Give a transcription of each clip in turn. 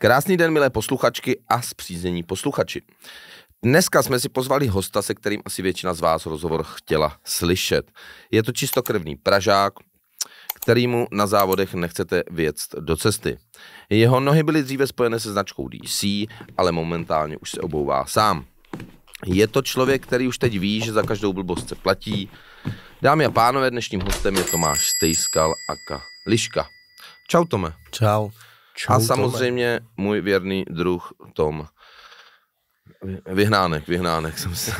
Krásný den, milé posluchačky a spříznění posluchači. Dneska jsme si pozvali hosta, se kterým asi většina z vás rozhovor chtěla slyšet. Je to čistokrevný Pražák, kterýmu na závodech nechcete vjet do cesty. Jeho nohy byly dříve spojené se značkou DC, ale momentálně už se obouvá sám. Je to člověk, který už teď ví, že za každou blbost se platí. Dámy a pánové, dnešním hostem je Tomáš Stejskal aka Liška. Čau, Tome. Čau. A samozřejmě můj věrný druh Tom. Vyhnánek jsem si.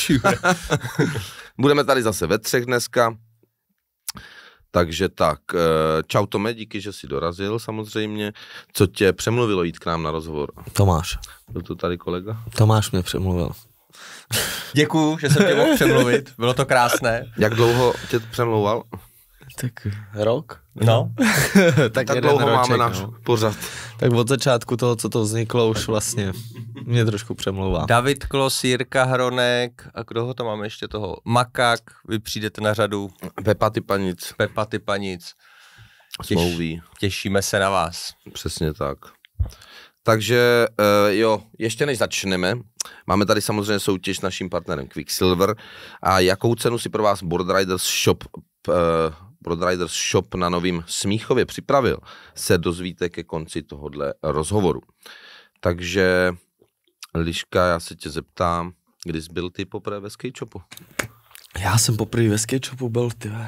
Budeme tady zase ve třech dneska. Takže tak, čau Tome, díky, že jsi dorazil samozřejmě. Co tě přemluvilo jít k nám na rozhovor? Tomáš. Byl to tady kolega? Tomáš mě přemluvil. Děkuju, že jsem tě mohl přemluvit, bylo to krásné. Jak dlouho tě přemlouval? Tak rok? No. tak dlouho roček, máme náš pořad. Tak od začátku toho, co to vzniklo, už vlastně mě trošku přemlouvá. David Klos, Jirka Hronek a kdo ho tam máme ještě toho? Makak, vy přijdete na řadu. Pepa Typanic. Smlouví. Těšíme se na vás. Přesně tak. Takže jo, ještě než začneme, máme tady samozřejmě soutěž s naším partnerem Quicksilver a jakou cenu si pro vás Boardriders Shop na Novým Smíchově připravil, se dozvíte ke konci tohohle rozhovoru. Takže Liška, já se tě zeptám, kdy jsi byl ty poprvé ve skate shopu? Já jsem poprvé ve skate shopu byl,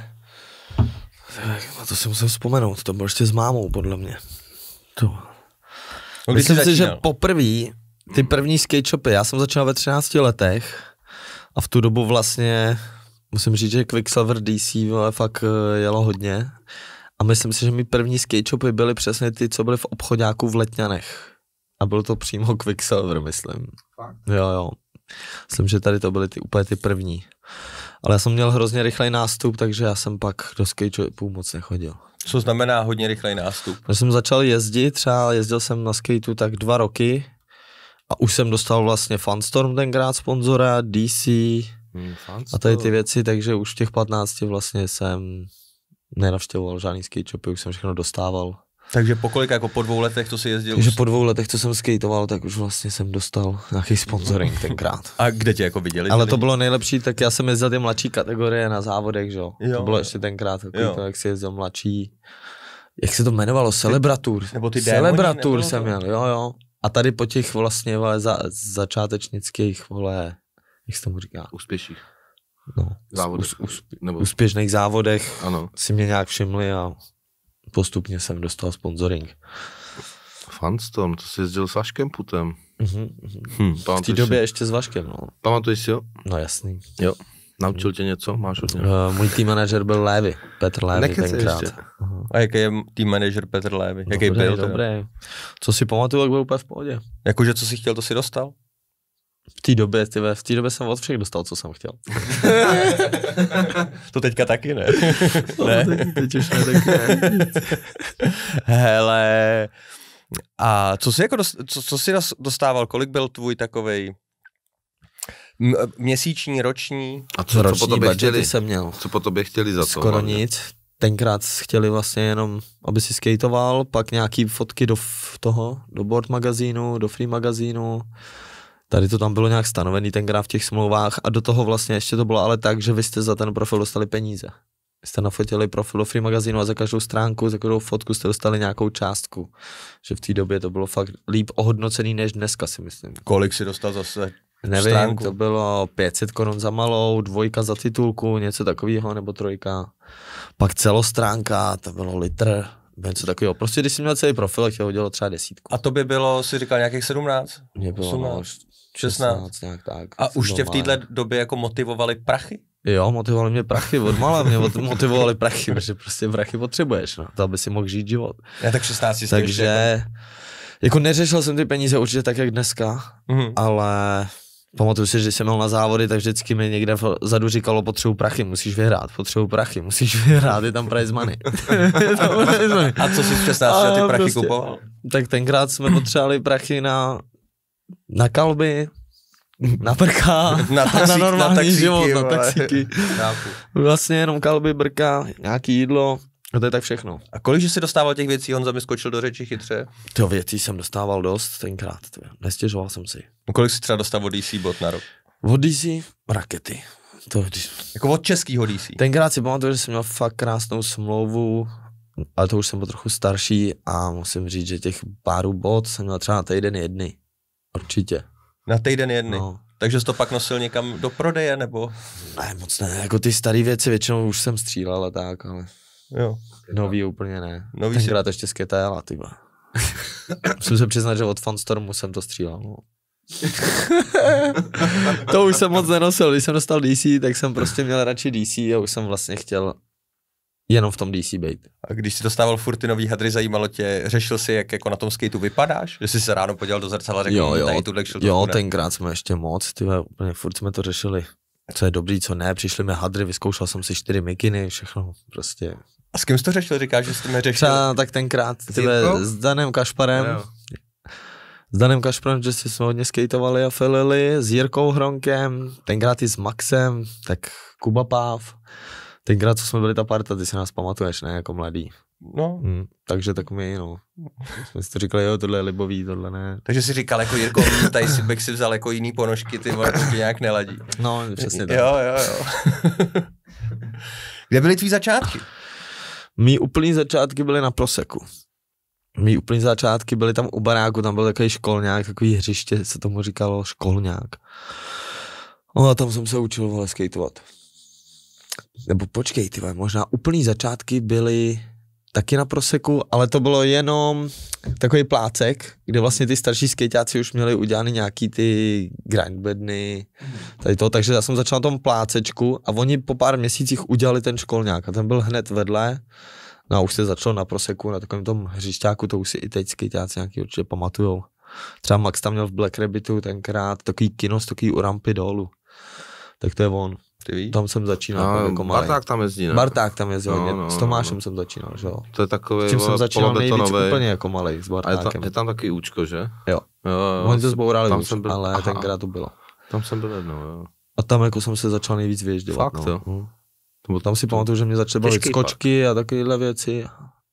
na to si musím vzpomenout, to bylo ještě s mámou, podle mě. Myslím si, že poprvé, ty první skate shopy, já jsem začal ve 13 letech a v tu dobu vlastně, musím říct, že Quicksilver DC fakt jelo hodně a myslím si, že mi první skate shopy byly přesně ty, co byly v obchoďáku v Letňanech a byl to přímo Quicksilver, myslím. Jo. Myslím, že tady to byly úplně ty první. Ale já jsem měl hrozně rychlej nástup, takže já jsem pak do skate shopů moc nechodil. Co znamená hodně rychlej nástup? Když jsem začal jezdit, třeba jezdil jsem na skateu tak 2 roky a už jsem dostal vlastně Funstorm tenkrát sponzora, DC a tady ty věci, takže už v těch 15 vlastně jsem nenavštěvoval žádný skate shopy, už jsem všechno dostával. Takže po kolik, jako po 2 letech to si jezdil? Takže po 2 letech, co jsem skateoval, tak už vlastně jsem dostal nějaký sponsoring tenkrát. A kde tě jako viděli? Ale to bylo nejlepší, tak já jsem jezdil ty mladší kategorie na závodech, že jo. To bylo ještě tenkrát, to, jak si jezdil mladší. Jak se to jmenovalo? Celebratur. Nebo ty Celebratur jsem měl, jo. A tady po těch vlastně, vole, začátečnických, vole, jak se tomu říká? Úspěších. No, úspěšných závodech ano. Si mě nějak všimli a postupně jsem dostal sponsoring. Funstorm, to jsi jezdil s Vaškem Putem. V té době ještě s Vaškem, no. Pamatuješ si ho? No jasný. Jo. Naučil tě něco? Máš od něj? Můj tým manažer byl Lévy, Petr Lévy tenkrát. A jaký je tým manažer Petr Lévy? Jaký byl? Dobrý. Co si pamatuju, jak byl úplně v pohodě. Jakože co jsi chtěl, to si dostal? V té době jsem od všech dostal, co jsem chtěl. To teďka taky ne. Ne? Teď už ne, taky ne. Hele, a co jsi dostával, kolik byl tvůj takovej měsíční, roční? A co po tobě chtěli? Jsem měl. Co po tobě chtěli za to? Skoro nic. Tenkrát chtěli vlastně jenom, aby si skateboval, pak nějaký fotky do board magazínu, do free magazínu. Tady to tam bylo nějak stanovený tenkrát v těch smlouvách a do toho vlastně ještě to bylo ale tak, že vy jste za ten profil dostali peníze. Vy jste nafotili profil do free magazínu a za každou stránku, za každou fotku jste dostali nějakou částku. Že v té době to bylo fakt líp ohodnocený než dneska, si myslím. Kolik si dostal zase? Nevím, stránku? To bylo 500 korun za malou, 2 za titulku, něco takového, nebo 3. Pak celostránka, to bylo litr, něco takového. Prostě když jsi měl celý profil, tak tě hodilo třeba 10. A to by bylo, si říkal, nějakých 17? Mně bylo 18, 16. Nějak tak. A už tě v téhle době jako motivovali prachy? Jo, motivovali mě prachy, odmala mě motivovali prachy, protože prostě prachy potřebuješ, no, to aby si mohl žít život. Já tak 16 Takže, jako neřešil jsem ty peníze určitě tak, jak dneska, ale pamatuju si, že jsem měl na závody, tak vždycky mi někde vzadu říkalo, potřebuji prachy, musíš vyhrát, je tam prize money. A co jsi v 16 ty prachy prostě kupoval? Tak tenkrát jsme potřebovali prachy na kalby, na brka, na normální život, na taxíky. Vlastně jenom kalby, brka, nějaký jídlo No to je tak všechno. A kolik jsi dostával těch věcí, Honza mi skočil do řeči chytře? Ty věcí jsem dostával dost tenkrát, nestěžoval jsem si. No kolik jsi třeba dostal od DC bot na rok? Od DC rakety. Jako od českýho DC? Tenkrát si pamatuju, že jsem měl fakt krásnou smlouvu, ale to už jsem byl trochu starší a musím říct, že těch párů bot jsem měl třeba na týden jedny. Určitě. Na týden jedny? No. Takže jsi to pak nosil někam do prodeje, nebo? Ne, moc ne, jako ty staré věci většinou už jsem střílel a tak, ale Jo. nový úplně ne. Nový tenkrát ještě sketajala, tyba. Musím se přiznat, že od Fanstormu jsem to střílel, no. To už jsem moc nenosil, když jsem dostal DC, tak jsem prostě měl radši DC a už jsem vlastně chtěl jenom v tom DC být. A když jsi dostával furt ty nový hadry, zajímalo tě, řešil jsi, jak jako na tom skateu vypadáš? Že jsi se ráno podíval do zrcadla a řekl, tady tuhle šel jo, tenkrát jsme ještě moc, tyhle, úplně furt jsme to řešili. Co je dobrý, co ne, přišly mi hadry, vyzkoušel jsem si 4 mikiny, všechno prostě. A s kým jsi to řešil, říkáš, že jsi to neřešil? Třeba tak tenkrát, s Danem Kašparem. Jo. S Danem Kašparem, že jsme hodně skateovali a filili, s Jirkou Hronkem, tenkrát i s Maxem, tak Kuba Páv. Tenkrát, co jsme byli ta parta, ty si nás pamatuješ, ne, jako mladý. No. Takže tak my, no. Jsme si to říkali, jo, tohle je libový, tohle ne. Takže si říkal, jako Jirko, tady si bych si vzal jako jiný ponožky, ty vole, to nějak neladí. No, přesně tak. Jo. Kde byly tvý začátky? Mý úplný začátky byly na Proseku. Mý úplný začátky byly tam u baráku, tam byl takový školňák, takový hřiště, se tomu říkalo školňák. No a tam jsem se učil, vole, skateovat. Nebo počkej, ty vole, možná úplný začátky byly taky na Proseku, ale to bylo jenom takový plácek, kde vlastně ty starší skejťáci už měli udělaný nějaký ty grindbedny, tady to, takže já jsem začal na tom plácečku a oni po pár měsících udělali ten školňák a ten byl hned vedle. No a už se začalo na Proseku, na takovém tom hřišťáku, to už si i teď skejťáci nějaký určitě pamatujou. Třeba Max tam měl v Black Rabbitu tenkrát takový kino, takový u rampy dolů. Tak to je on. Tam jsem začínal jako malej. Barták tam jezdí, ne? Barták tam jezdí, s Tomášem jsem začínal, že jo. To je takový, s čím jsem začínal nejvíc úplně jako malej, s Bartákem. Je tam taky účko, že? Jo. Oni to zbourali už, ale tenkrát to bylo. Tam jsem byl jednou, jo. A tam jako jsem se začal nejvíc vyježděvat. Fakt, jo. Tam si pamatuju, že mě začaly bavit skočky a takovéhle věci.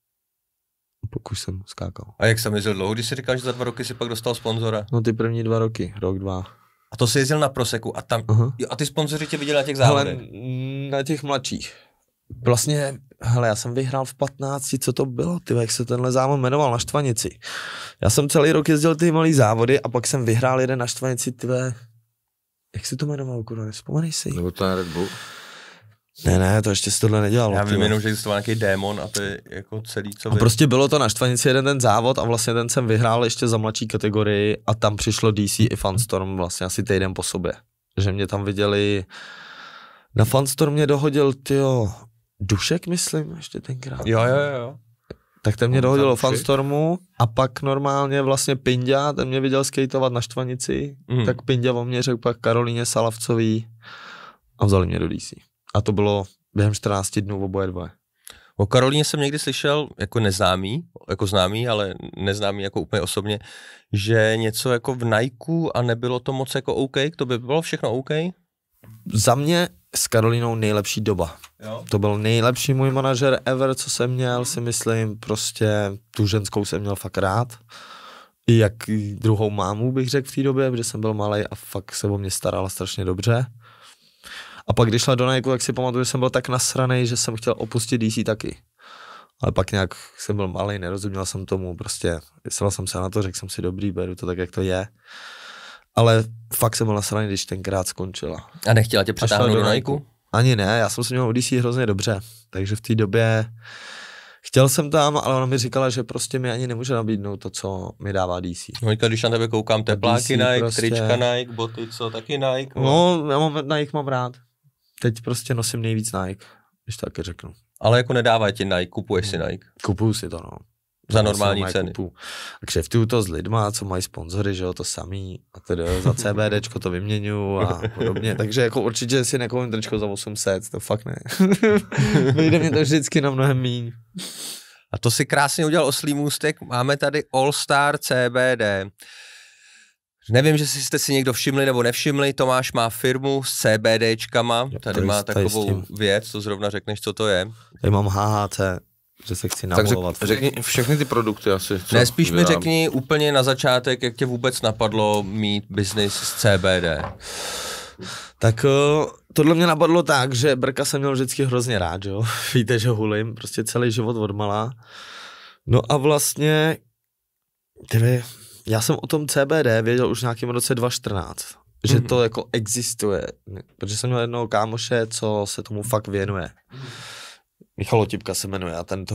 Pokud jsem skákal. A jak jsem jezdil dlouho, když jsi říkal, že za 2 roky si pak dostal sponzora? No ty první 2 roky, rok, 2. A to jsi jezdil na Proseku a tam, jo, a ty sponzoři tě viděli na těch závodech? Na těch mladších. Vlastně, hele, já jsem vyhrál v 15, co to bylo, ty, jak se tenhle závod jmenoval, na Štvanici. Já jsem celý rok jezdil ty malý závody a pak jsem vyhrál jeden na Štvanici, ty, jak se to jmenovalo, kurva, nevzpomenej si. Nebo to je Red Bull? Ne, to ještě se tohle nedělalo. Já vím jenom, že existoval nějaký démon a to je jako celý, co a prostě bylo to na Štvanici jeden ten závod a vlastně ten jsem vyhrál ještě za mladší kategorii a tam přišlo DC i Fanstorm vlastně asi týden po sobě. Že mě tam viděli, na Fanstorm mě dohodil, Dušek, myslím, ještě tenkrát. Jo. Tak ten mě dohodil o Fanstormu a pak normálně vlastně Pinďa, ten mě viděl skateovat na Štvanici, tak Pinďa o mě řekl pak Karolíně Salavcový a vzali mě do DC. A to bylo během 14 dnů oboje dva. O Karolíně jsem někdy slyšel, jako neznámý, jako známý, ale neznámý jako úplně osobně, že něco jako v Nikeu a nebylo to moc jako OK, to by bylo všechno OK? Za mě s Karolínou nejlepší doba. Jo. To byl nejlepší můj manažer ever, co jsem měl, si myslím, prostě tu ženskou jsem měl fakt rád. I jak druhou mámu bych řekl v té době, protože jsem byl malej a fakt se o mě starala strašně dobře. A pak když šla do Nikeu, tak si pamatuju, že jsem byl tak nasranej, že jsem chtěl opustit DC taky. Ale pak nějak jsem byl malej, nerozuměl jsem tomu, prostě vysel jsem se na to, řekl jsem si dobrý, beru to tak, jak to je. Ale fakt jsem byl nasranej, když tenkrát skončila. A nechtěla tě přetáhnout do Nikeu? Ani ne, já jsem se měl u DC hrozně dobře, takže v té době chtěl jsem tam, ale ona mi říkala, že prostě mi ani nemůže nabídnout to, co mi dává DC. No, když na tebe koukám, tepláky Nike, prostě trička Nike, boty, co, taky Nike? No, já Nike mám rád. Teď prostě nosím nejvíc Nike, když taky řeknu. Ale jako nedává ti Nike, kupuješ si Nike? Kupuju si to, no. Za normální ceny. A kšeftuju to s lidma, co mají sponzory, že jo, to samý. A tedy za CBDčko to vyměňuju a podobně. Takže jako určitě si nekoupím tričko za 800, to fakt ne. Vyjde mě to vždycky na mnohem míň. A to si krásně udělal oslý můstek. Máme tady All Star CBD. Nevím, že jste si někdo všimli nebo nevšimli, Tomáš má firmu s CBDčkama, tady má takovou věc, to zrovna řekneš, co to je. Tady mám HHC, že se chci Tak navolovat. řekni všechny ty produkty asi. Ne, spíš mi řekni úplně na začátek, jak tě vůbec napadlo mít business s CBD. Tak tohle mě napadlo tak, že Brka jsem měl vždycky hrozně rád, jo. Víte, že hulím prostě celý život odmala. No a vlastně, já jsem o tom CBD věděl už v nějakém roce 2014, že to jako existuje, protože jsem měl jednoho kámoše, co se tomu fakt věnuje. Michal Otipka se jmenuje a ten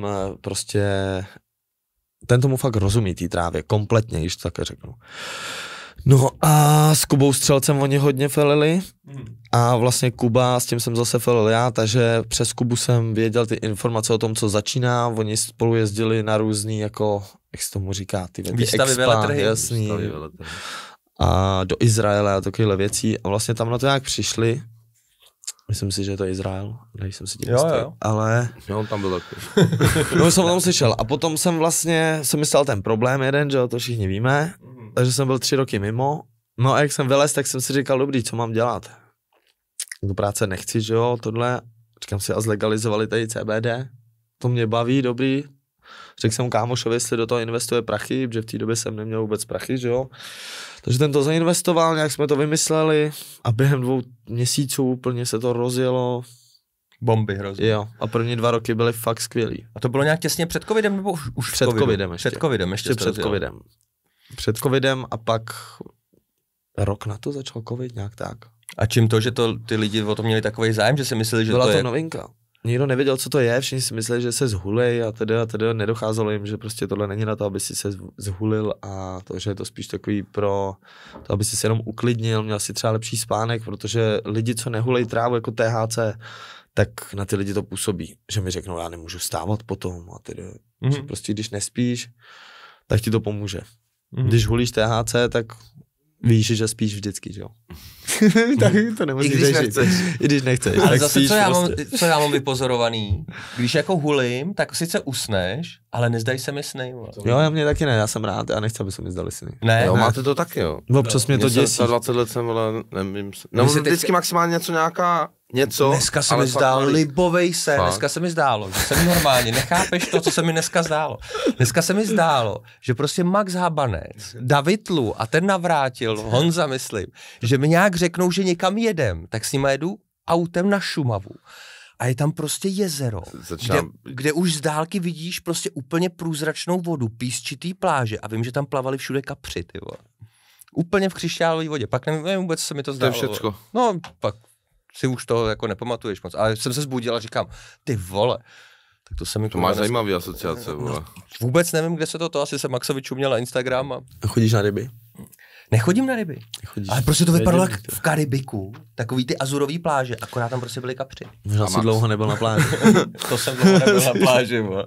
tomu fakt rozumí té trávě, kompletně, když to také řeknu. No a s Kubou Střelcem oni hodně felili a vlastně Kuba, s tím jsem zase felil já, takže přes Kubu jsem věděl ty informace o tom, co začíná, oni spolu jezdili na různý, jako, jak se tomu říká, ty výstavy, veletrhy. Jasný, a do Izraele a takovéhle věcí a vlastně tam na to nějak přišli. Myslím si, že je to Izrael, nejsem si tím jistý, ale... Jo, on tam byl taky. No, jsem o tom slyšel a potom jsem myslel ten problém jeden, že jo, to všichni víme, takže jsem byl 3 roky mimo, no a jak jsem vylez, tak jsem si říkal, dobrý, co mám dělat? Do práce nechci, že jo, tohle, říkám si a zlegalizovali tady CBD, to mě baví, dobrý, řekl jsem kámošovi, jestli do toho investuje prachy, protože v té době jsem neměl vůbec prachy, že jo. Takže ten to zainvestoval, nějak jsme to vymysleli a během 2 měsíců úplně se to rozjelo. Bomby hrozně. Jo, a první 2 roky byly fakt skvělý. A to bylo nějak těsně před covidem nebo už před covidem ještě. Před covidem ještě. Před covidem. Před covidem a pak rok na to začal covid nějak tak. A čím to, že ty lidi o to měli takový zájem, že si mysleli, že byla to je... Byla to novinka. Nikdo nevěděl, co to je, všichni si mysleli, že se zhulej a teda nedocházelo jim, že prostě tohle není na to, aby si se zhulil a to, že je to spíš takový pro to, aby si se jenom uklidnil, měl si třeba lepší spánek, protože lidi, co nehulej trávu jako THC, tak na ty lidi to působí, že mi řeknou, já nemůžu stávat potom a teda, že prostě když nespíš, tak ti to pomůže. Když hulíš THC, tak víš, že spíš vždycky, že jo. Tak to nemusíš řešit. I když nechceš. Ale zase, co já mám vypozorovaný, když jako hulím, tak sice usneš, ale nezdají se mi sny. Jo, já mě taky ne, já jsem rád, já nechci, aby se mi zdali sny. Ne, jo, máte to taky, jo. Občas mě to děsí. 20 let jsem, ale nevím. No, vždycky maximálně něco. Dneska se mi zdál libovej sen, dneska se mi zdálo, že jsem normálně, nechápeš to, co se mi dneska zdálo. Dneska se mi zdálo, že prostě Max Habanec, David Lu a ten Navrátil, Honza myslím, že mi nějak řeknou, že někam jedem, tak s nima jedu autem na Šumavu. A je tam prostě jezero, kde už z dálky vidíš prostě úplně průzračnou vodu, písčitý pláže a vím, že tam plavali všude kapři, ty vole. Úplně v křišťálové vodě, pak nevím vůbec, se mi to zdálo. To je všecko. No, pak si už to jako nepamatuješ moc, ale jsem se zbudil a říkám, ty vole, tak to se mi... To máš zajímavý asociace, vole. No, vůbec nevím, kde se to asi se Maxovi čuměl na Instagram a... Chodíš na ryby? Nechodím na ryby, ale prostě to vypadalo jak v Karibiku, takový ty azurový pláže, akorát tam prostě byly kapři. Možná si dlouho nebyl na pláži. To jsem dlouho nebyl na pláži, bo.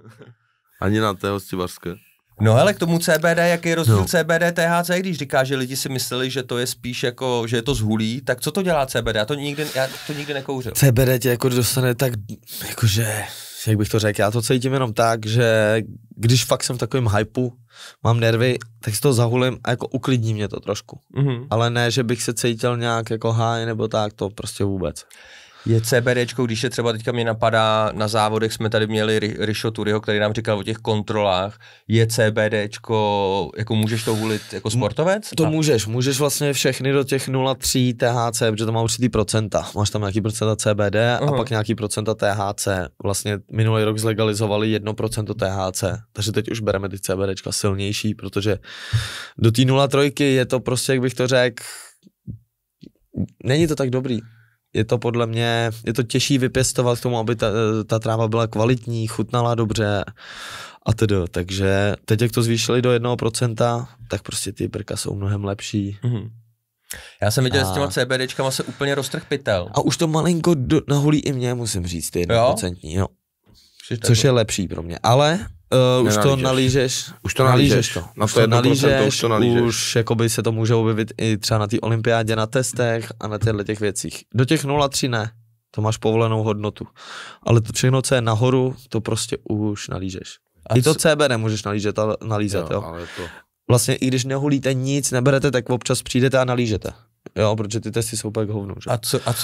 Ani na té Hostivařské. No ale k tomu CBD, jaký je rozdíl CBD, THC, když říká, že lidi si mysleli, že to je spíš jako, že je to zhulí, tak co to dělá CBD? Já to nikdy nekouřil. CBD tě jako dostane tak, jakože, jak bych to řekl, já to cítím jenom tak, že když fakt jsem v takovém hypeu, mám nervy, tak si to zahulím a jako uklidní mě to trošku. Ale ne, že bych se cítil nějak jako high nebo tak, to prostě vůbec. Je CBDčko, když je třeba teďka mě napadá, na závodech jsme tady měli Rišo Turyho, který nám říkal o těch kontrolách, je CBDčko, jako můžeš to hulit jako sportovec? To můžeš vlastně všechny do těch 0,3 THC, protože to má určitý procenta. Máš tam nějaký procenta CBD a pak nějaký procenta THC. Vlastně minulý rok zlegalizovali 1% THC, takže teď už bereme ty CBDčka silnější, protože do té 0,3 je to prostě, jak bych to řekl, není to tak dobrý. Je to podle mě, je to těžší vypěstovat k tomu, aby ta tráva byla kvalitní, chutnala dobře a tedy. Takže teď, jak to zvýšili do 1%, tak prostě ty brka jsou mnohem lepší. Já jsem viděl, že s těma CBDčkama se úplně roztrh pytel. A už to malinko nahulí i mě, musím říct, ty 1%, jo. Což je lepší pro mě, ale... už to nalížeš. Už to nalížeš. Už jakoby se to může objevit i třeba na té olympiádě, na testech a na těchto těch věcích. Do těch 0,3 ne, to máš povolenou hodnotu. Ale to všechno, co je nahoru, to prostě už nalížeš. I to CBD můžeš nalízat, jo. Ale to... Vlastně i když nehulíte nic, neberete, tak občas přijdete a nalížete. Jo, protože ty testy jsou pak hovno. Že?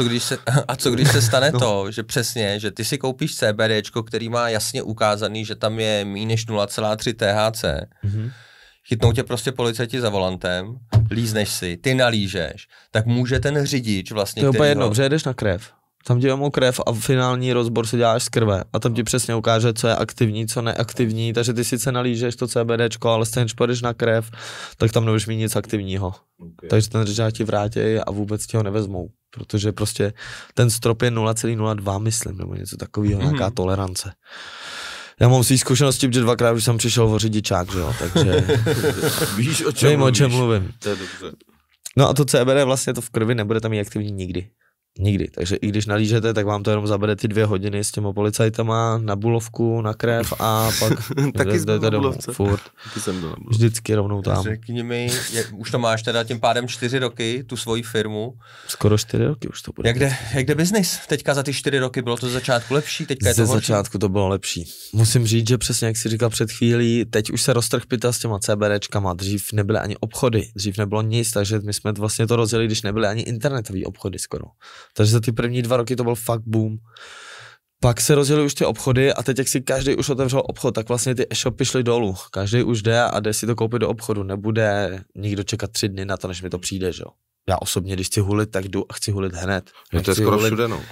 A co když se stane to, že přesně, že ty si koupíš CBDčko, který má jasně ukázaný, že tam je méně než 0,3 THC, chytnou tě prostě policajti za volantem, lízneš si, ty nalížeš, tak může ten řidič vlastně, to je úplně jedno, protože jedeš na krev. Tam ti vemou krev a finální rozbor se děláš z krve a tam ti přesně ukáže, co je aktivní, co neaktivní, takže ty sice nalížeš to CBDčko, ale stejně, když půjdeš na krev, tak tam nebudeš mít nic aktivního. Okay. Takže ten řidič ti vrátí a vůbec ti ho nevezmou, protože prostě ten strop je 0,02, myslím, nebo něco takového, nějaká tolerance. Já mám svý zkušenosti, protože 2krát už jsem přišel o řidičák, že jo, takže víš, o čem mluvím. To je dobře. No a to CBD vlastně to v krvi nebude tam mít aktivní nikdy. Nikdy, takže i když nalížete, tak vám to jenom zabere ty 2 hodiny s těma policajtama na bulovku, na krev a pak taky jdete domů, furt. Vždycky rovnou tam. Řekni mi, už to máš teda tím pádem 4 roky, tu svoji firmu. Skoro 4 roky už to bude. Jak jde biznis? Teďka za ty 4 roky bylo to ze začátku lepší, teďka je to horší? Ze začátku to bylo lepší. Musím říct, že přesně jak jsi říkal před chvílí, teď už se roztrh pytel s těma CBDčkama, dřív nebyly ani obchody, dřív nebylo nic, takže my jsme vlastně to rozjeli, když nebyly ani internetové obchody skoro. Takže za ty první 2 roky to byl fakt boom. Pak se rozjeli už ty obchody a teď jak si každý už otevřel obchod, tak vlastně ty e-shopy šly dolů. Každý už jde a jde si to koupit do obchodu. Nebude nikdo čekat 3 dny na to, než mi to přijde, že jo. Já osobně, když chci hulit, tak jdu a chci hulit hned. To je skoro všude, no.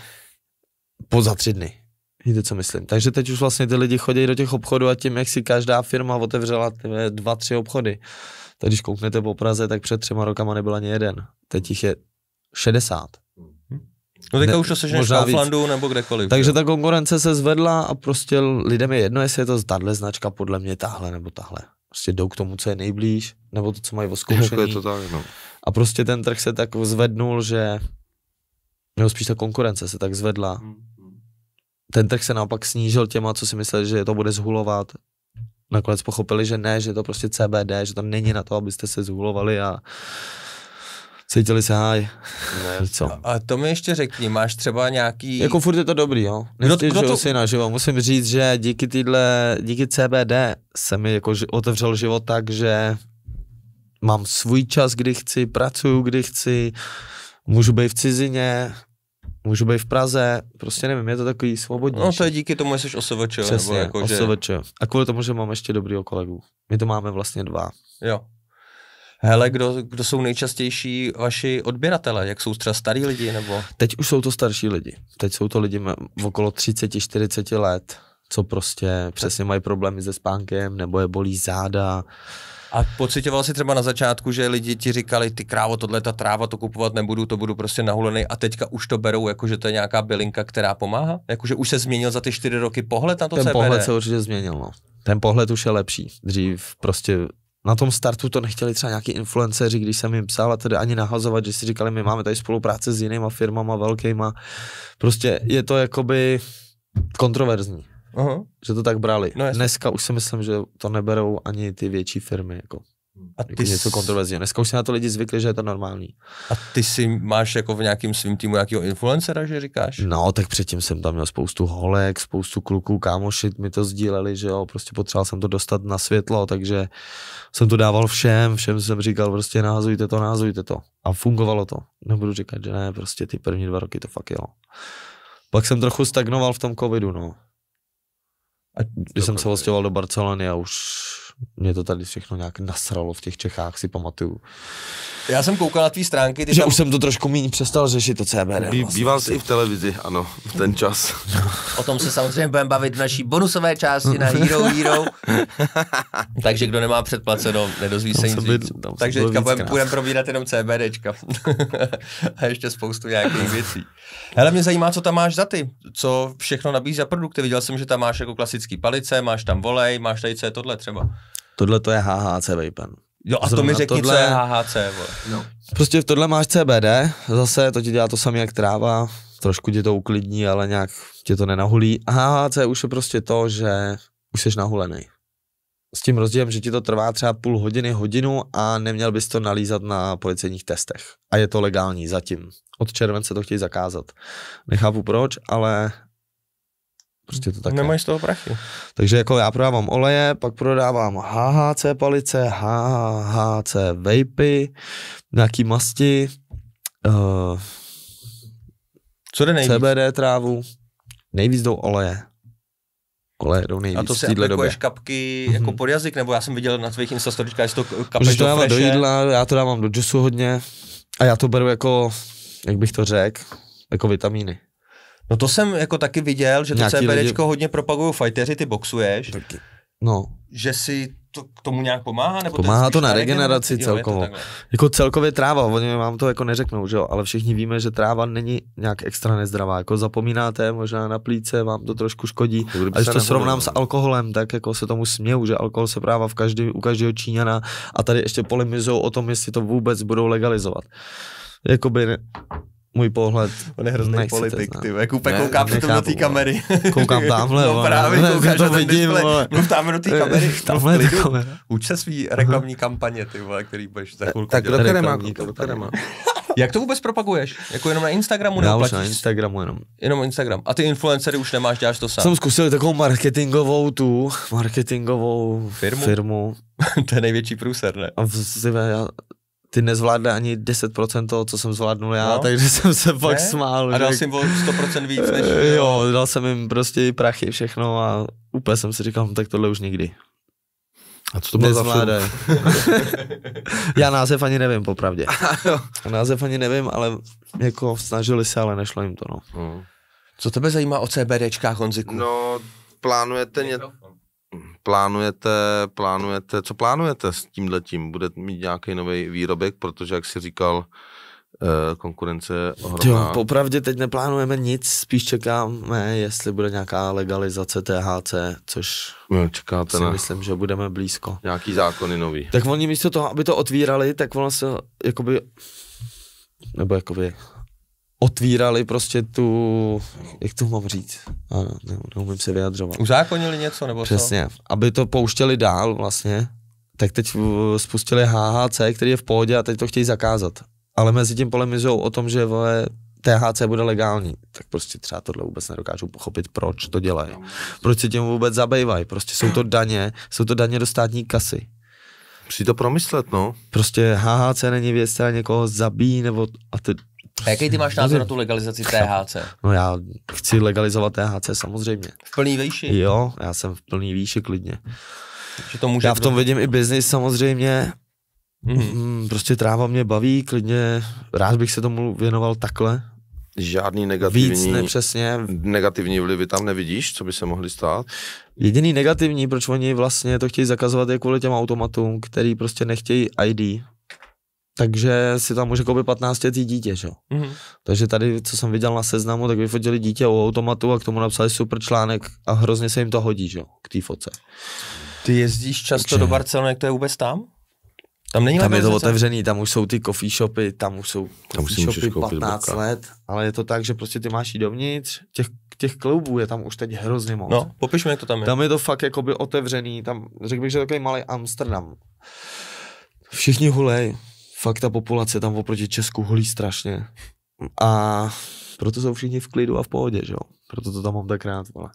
Za 3 dny. Víte, co myslím. Takže teď už vlastně ty lidi chodí do těch obchodů a tím, jak si každá firma otevřela 2-3 obchody. Tak když kouknete po Praze, tak před 3 rokama nebyl ani jeden. Teď jich je 60. No teďka už to sežneš v Kauflandu nebo kdekoliv. Takže ta konkurence se zvedla a prostě lidem je jedno, jestli je to tahle značka, podle mě tahle nebo tahle. Prostě jdou k tomu, co je nejblíž, nebo to, co mají oskoušený. Je to tak, no. A prostě ten trh se tak zvednul, že nebo spíš ta konkurence se tak zvedla. Ten trh se naopak snížil těma, co si mysleli, že to bude zhulovat. Nakonec pochopili, že ne, že to prostě CBD, že to není na to, abyste se zhulovali a cítili se háj. A to mi ještě řekni, máš třeba nějaký... Jako furt je to dobrý, jo. Nestěžuju si naživo. Musím říct, že díky CBD se mi jako otevřel život tak, že mám svůj čas, kdy chci, pracuju, kdy chci, můžu být v cizině, můžu být v Praze, prostě nevím, je to takový svobodnější. No to je díky tomu, že jsi OSVČ. Přesně, nebo jako, OSVČ. A kvůli tomu, že mám ještě dobrýho kolegu. My to máme vlastně 2. Jo. Hele, kdo jsou nejčastější vaši odběratele? Jak jsou třeba starý lidi, nebo? Teď už jsou to starší lidi. Teď jsou to lidi v okolo 30-40 let, co prostě přesně mají problémy se spánkem, nebo je bolí záda. A pocitoval jsi třeba na začátku, že lidi ti říkali, ty krávo, tohle ta tráva, to kupovat nebudu, to budu prostě nahulený a teďka už to berou, jakože to je nějaká bylinka, která pomáhá? Jakože už se změnil za ty 4 roky pohled na to CBD? Ten pohled se určitě změnil, no. Ten pohled už je lepší. Dřív prostě na tom startu to nechtěli třeba nějaký influenceři, když jsem jim psal a tedy ani nahazovat, že si říkali, my máme tady spolupráce s jinýma firmama velkýma. Prostě je to jakoby kontroverzní. Aha. Že to tak brali. No, dneska už si myslím, že to neberou ani ty větší firmy. Jako něco kontroverzního. Dneska už si na to lidi zvykli, že je to normální. A ty si máš jako v nějakým svým týmu nějakého influencera, že říkáš? No, tak předtím jsem tam měl spoustu holek, spoustu kluků, kámoši mi to sdíleli, že jo, prostě potřeboval jsem to dostat na světlo, takže jsem to dával všem jsem říkal, prostě nahazujte to. A fungovalo to. Nebudu říkat, že ne, prostě ty první 2 roky to fakt jelo. Pak jsem trochu stagnoval v tom covidu, no. Když jsem se odstěhoval do Barcelony a už mě to tady všechno nějak nasralo v těch Čechách, si pamatuju. Já jsem koukal na tvý stránky. Že tam... už jsem to trošku méně přestal řešit, to CBD. Býval jsi i v televizi, ano, v ten čas. O tom se samozřejmě budeme bavit v naší bonusové části na Hero. Takže kdo nemá předplaceno, nedozví se nic víc. Takže teďka budeme probírat jenom CBDčka. A ještě spoustu nějakých věcí. Hele, mě zajímá, co tam máš za ty. Co všechno nabízí za produkty. Viděl jsem, že tam máš jako klasický palice, máš tam volej, máš tady co je tohle třeba. Tohle to je HHC vapen. Jo, a to mi řekni, co je HHC, vole. No. Prostě v tohle máš CBD, zase to ti dělá to samé jak tráva, trošku tě to uklidní, ale nějak tě to nenahulí. A HHC už je prostě to, že už jsi nahulený. S tím rozdílem, že ti to trvá třeba půl hodiny, hodinu a neměl bys to nalízat na policejních testech. A je to legální zatím. Od července to chtějí zakázat. Nechápu proč, ale prostě to tak nemají z toho prachy. Takže jako já prodávám oleje, pak prodávám HHC palice, HHC vapy, nějaký masti Co jde nejvíc? CBD trávu, nejvíc jdou oleje. Oleje jdou nejvíc. A to si v téhle době. aplikuješ kapky jako pod jazyk, nebo já jsem viděl na tvých Instastoryčkách, že to kapeš Můžeš to do dávat do freshe. jídla, já to dávám do džusu hodně a já to beru jako, jak bych to řekl, jako vitamíny. No to jsem jako taky viděl, že to Nějaký CBDčko lidi- hodně propagují fighteři, ty boxuješ, No, že si to k tomu nějak pomáhá? Nebo pomáhá spíš to na regeneraci Jo, je to celkovou. takhle. Jako celkově tráva, oni vám to jako neřeknou, že jo, ale všichni víme, že tráva není nějak extra nezdravá, jako zapomínáte možná na plíce, vám to trošku škodí. A když to srovnám s alkoholem, tak jako se tomu směju, že alkohol se právě u každého Číňana a tady ještě polemizujou o tom, jestli to vůbec budou legalizovat. Jakoby můj pohled. On je hrozný nechcete politik, znát. ty, jak úplně Ne, kouká přitom do nechápu, té kamery. Koukám tamhle, No vole. právě, koukáš to na ten vidím, displej. vole. Mluv tamhle do té kamery. Tamhle je ta kamera. Uč se svý reklamní kampaně, ty vole, který budeš za chvilku Tak dělat. kdo které má? Reklamní Kdo které má? Jak to vůbec propaguješ? Jako jenom na Instagramu Já nebo už na platíš? Instagramu jenom. Jenom Instagram. A ty influencery už nemáš, děláš to sám. Jsem zkusil takovou marketingovou firmu. To je největší průser, ne? A ty nezvládne ani 10% toho, co jsem zvládnul já, No. takže jsem se fakt Ne? smál. A dal že- jsi jim o 100% víc než... Jo, dal jsem jim prostě i prachy, všechno a úplně jsem si říkal, no, tak tohle už nikdy. A co to bylo za film? Nezvládaj. Já název ani nevím, popravdě. Název ani nevím, ale jako snažili se, ale nešlo jim to, no. Co tebe zajímá o CBDčkách, Honziku? No, co plánujete s tímhletím? Budete mít nějaký nový výrobek, protože jak jsi říkal, konkurence je ohromná. Jo, popravdě teď neplánujeme nic, spíš čekáme, jestli bude nějaká legalizace THC, což Jo, čekáte si na myslím, že budeme blízko. nějaký zákony nový. Tak oni místo toho, aby to otvírali, tak ono se jakoby otvírali prostě tu, jak to mám říct, neumím se vyjadřovat. Uzákonili něco, nebo Přesně, aby to pouštěli dál vlastně, tak teď spustili HHC, který je v pohodě a teď to chtějí zakázat. Ale mezi tím polemizujou o tom, že THC bude legální, tak prostě třeba tohle vůbec nedokážu pochopit, proč to dělají. Proč se tím vůbec zabývají, prostě jsou to daně do státní kasy. Musí to promyslet, no. Prostě HHC není věc, která někoho zabíjí, nebo A jaký ty máš názor na tu legalizaci THC? No já chci legalizovat THC samozřejmě. V plný výši? Jo, já jsem v plný výši klidně. Že to může Já v tom vidím i biznis samozřejmě. Prostě tráva mě baví, klidně rád bych se tomu věnoval takhle. Žádný Víc nepřesně. negativní vlivy tam nevidíš, co by se mohly stát? Jediný negativní, proč oni vlastně to chtějí zakazovat, je kvůli těm automatům, který prostě nechtějí ID. Takže si tam může koupit 15letý dítě, že? Takže tady, co jsem viděl na Seznamu, tak vyfotili dítě u automatu a k tomu napsali super článek a hrozně se jim to hodí, že? K té fotce. Ty jezdíš často do Barcelony, jak to je vůbec tam? Tam není Tam je to legalizace? otevřený, tam už jsou ty coffee shopy, tam už jsou Tam coffee si můžeš shopy koupit 15 boka. let, ale je to tak, že prostě ty máš jít dovnitř, těch kloubů je tam už teď hrozně moc. No, popiš mi, jak to tam je. Tam je to fakt jakoby otevřený, tam řekl bych, že takový malý Amsterdam. Všichni hulej, fakt ta populace tam oproti Česku hulí strašně. A proto jsou všichni v klidu a v pohodě, že jo. Proto to tam mám tak rád, vole.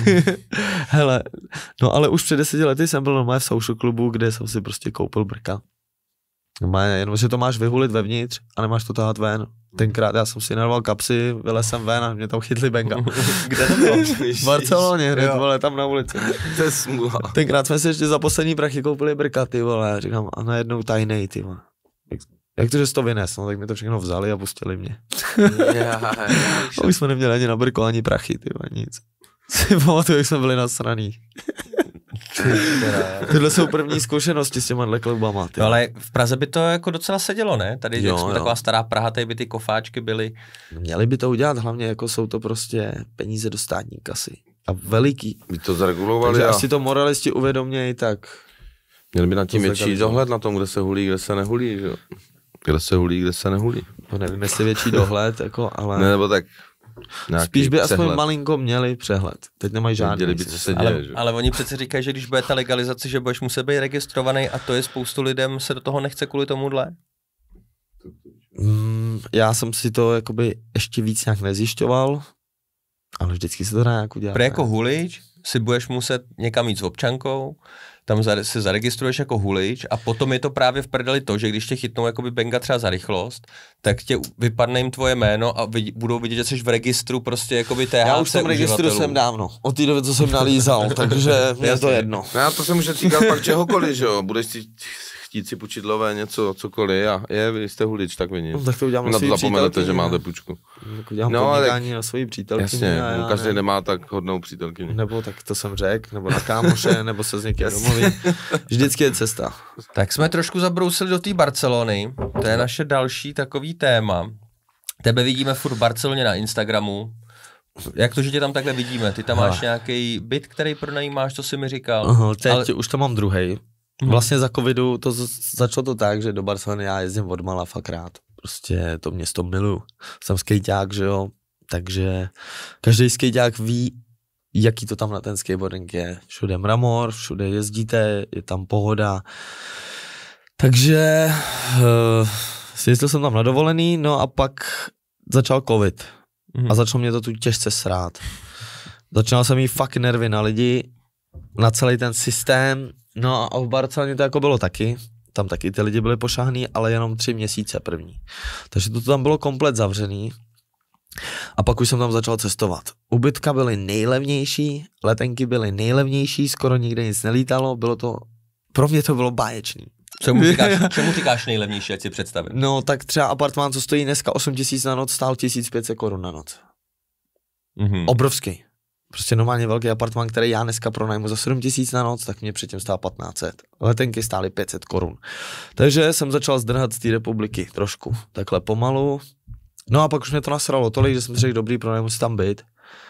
Hele, no ale už před 10 lety jsem byl normálně v social klubu, kde jsem si prostě koupil brka. Jenom, že to máš vyhulit vevnitř a nemáš to tahat ven. Tenkrát já jsem si narval kapsy, vylez jsem ven a mě tam chytli benga. Kde to bylo? V Barceloně, hned, vole, tam na ulici. To je smůla. Tenkrát jsme si ještě za poslední prachy koupili brka, ty vole, říkám, a najednou tajnej, ty vole. Jak to, že jsi to vynes, no tak mi to všechno vzali a pustili mě. A už jsme neměli ani na brko, ani prachy, ty vole, nic. Si pamatuju, jak jsme byli nasraný. Tyhle jsou první zkušenosti s těma klubama. No ale v Praze by to jako docela sedělo, ne? Tady Jo, jak jsme jo. taková stará Praha, tady by ty kofáčky byly. Měli by to udělat, hlavně jako jsou to prostě peníze do státní kasy. A veliký. By to zregulovali Takže a až si to moralisti uvědomějí, tak měli by nad tím to větší zlegalizovat. dohled na tom, kde se hulí, kde se nehulí, že jo. Kde se hulí, kde se nehulí. to nevím, jestli větší dohled, jako, ale Ne, nebo tak spíš by aspoň přehled. malinko měli přehled. Teď nemají žádný. Věděli by, co se Ale, děje, že? ale oni přece říkají, že když bude ta legalizace, že budeš muset být registrovaný a to je spoustu lidem se do toho nechce kvůli tomuhle. Já jsem si to jakoby ještě víc nějak nezjišťoval, ale vždycky se to dá nějak udělat. Pro jako hulič, si budeš muset někam jít s občankou, tam se zaregistruješ jako hulič a potom je to právě v prdeli to, že když tě chytnou jakoby benga třeba za rychlost, tak tě vypadne jim tvoje jméno a budou vidět, že jsi v registru prostě jakoby THC Já už v tom registru jsem dávno, od té doby, co jsem nalízal, takže mě je to jedno. No, to se může týkat pak čehokoliv, že jo, budeš si chtít si půjčit lové něco, cokoliv a vy jste hulič, tak vidíš. No, tak to udělám na to zapomenete, že máte půjčku. Tak udělám podnikání na svoji přítelkyni. Jasně, každý nemá tak hodnou přítelkyni. Nebo tak to jsem řekl, nebo na kámoše, nebo se s někým domluví. Vždycky je cesta. Tak jsme trošku zabrousili do té Barcelony, to je naše další takový téma. Tebe vidíme furt v Barceloně na Instagramu. Jak to, že tě tam takhle vidíme? Ty tam máš nějaký byt, který pronajímáš, to jsi mi říkal. Teď už tam mám druhej. Vlastně za covidu to začalo to tak, že do Barcelony já jezdím odmala fakt rád. Prostě to město miluju. Jsem skejťák, že jo, takže každý skejťák ví, jaký to tam na ten skateboarding je. Všude mramor, všude jezdíte, je tam pohoda. Takže jezdil jsem tam na dovolený, no a pak začal covid. A začalo mě to tu těžce srát. Začal jsem mít fakt nervy na lidi, na celý ten systém. No a v Barceloně to jako bylo taky. Tam taky ty lidi byli pošahný, ale jenom 3 měsíce první. Takže to tam bylo komplet zavřený. A pak už jsem tam začal cestovat. Ubytka byly nejlevnější, letenky byly nejlevnější, skoro nikde nic nelítalo, bylo to, pro mě to bylo báječný. Čemu říkáš nejlevnější, ať si představím? No tak třeba apartmán, co stojí dneska 8 000 na noc, stál 1500 korun na noc. Obrovský. Prostě normálně velký apartmán, který já dneska pronajmu za 7 000 na noc, tak mě předtím stál 1500. Letenky stály 500 korun. Takže jsem začal zdrhat z té republiky trošku, takhle pomalu. No a pak už mě to nasralo tolik, že jsem řekl, dobrý, pronajmu si tam byt.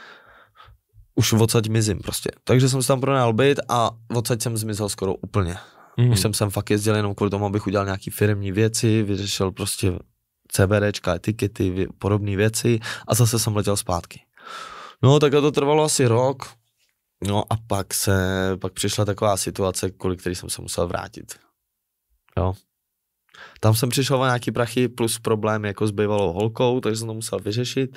Už odsaď mizím prostě. Takže jsem si tam pronajal byt a odsaď jsem zmizel skoro úplně. Už jsem sem fakt jezdil jenom kvůli tomu, abych udělal nějaký firemní věci, vyřešil prostě CBDčka, etikety, podobné věci a zase jsem letěl zpátky. No tak to trvalo asi rok, no a pak přišla taková situace, kvůli který jsem se musel vrátit. Jo. Tam jsem přišel o nějaký prachy plus problém jako s bývalou holkou, takže jsem to musel vyřešit.